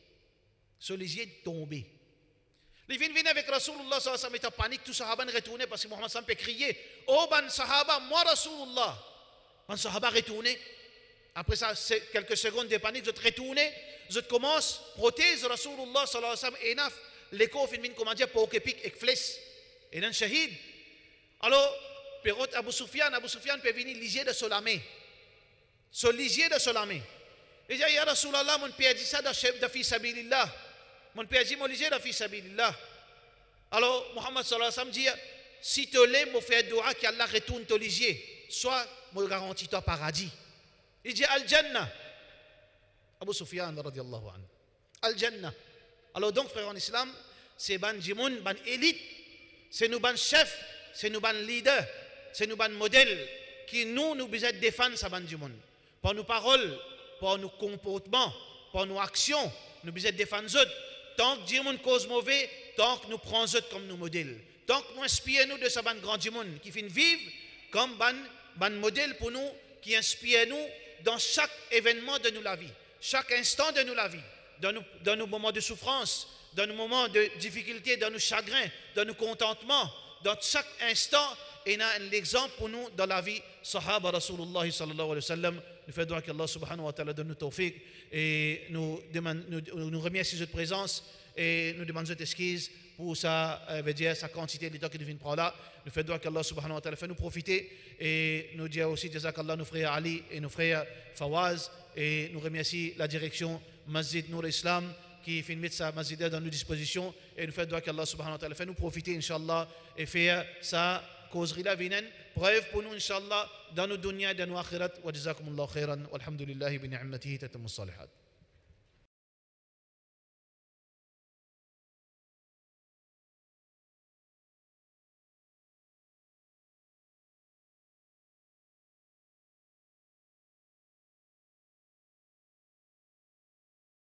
Ce lisier est tombé. Les fin vin avec Rasulullah sallallahu alayhi wa sallam est en panique. Tous les sahaba retourné parce que Muhammad sallallahu alayhi wa sallam peut crier. Oh ban sahaba, moi Rasulullah. Ban sahaba retourné. Après ça, quelques secondes de panique, je te retourne, je te commence, protège Rasulullah sallallahu alayhi wa sallam, et naf, l'écho fin vin comment dire, pour que pique et flèche. Et d'un shahid. Alors, Perot Abu Sufyan, Abu Sufyan peut venir lisier de Solamé. Ce lisier de Solamé. Il dit, Ya Rasulallah, mon père dit ça de fi sabilillah. Mon père dit, mon lisier de fi sabilillah. Alors, Muhammad sallallahu alayhi wa sallam dit, si tu l'aimes, tu fais dua qu'Allah retourne te ligier, soit me garantit toi paradis. Il dit Al-Jannah. Abu Sufyan radiallahu anhu. Al-Jannah. Alors donc, frère en islam, c'est ban jimoun, ban élite, c'est nous ban chef, c'est nous ban leader, c'est nous ban modèle, qui nous, nous besoin défendre sa ban jimoun. Par nos paroles, par nos comportements, par nos actions, nous besoin défendre eux. Tant que jimoun cause mauvais, tant que nous prenons eux comme nos modèles. Tant que nous inspirons de sa ban grand jimoun, qui fait vivre comme ban, ban modèle pour nous, qui inspire nous dans chaque événement de nous la vie, chaque instant de nous la vie. Dans nos, dans nos moments de souffrance, dans nos moments de difficulté, dans nos chagrins, dans nos contentements, dans chaque instant, il y a un exemple pour nous dans la vie. Sahaba Rasulullah sallallahu alayhi wa sallam, nous faisons qu'Allah subhanahu wa ta'ala donne nous tawfiq et nous, nous, nous remercie de votre présence et nous demandons excuses pour sa, euh, veut dire, sa quantité de temps qui nous vient prendre là. Nous faisons qu'Allah subhanahu wa ta'ala fait nous profiter et nous dire aussi jazakallah nos frères Ali et nos frères Fawaz et nous remercie la direction Masjid Nour Islam qui fait mettre sa masjid dans nos dispositions et nous fait doigt qu'Allah subhanahu wa ta'ala fait nous profiter inshallah et faire sa causerie la vinen preuve pour nous inshallah dans nos dunya et dans nos akhirat wa jazakumullahu khairan walhamdulillahi bi ni'matihi tatammu salihat.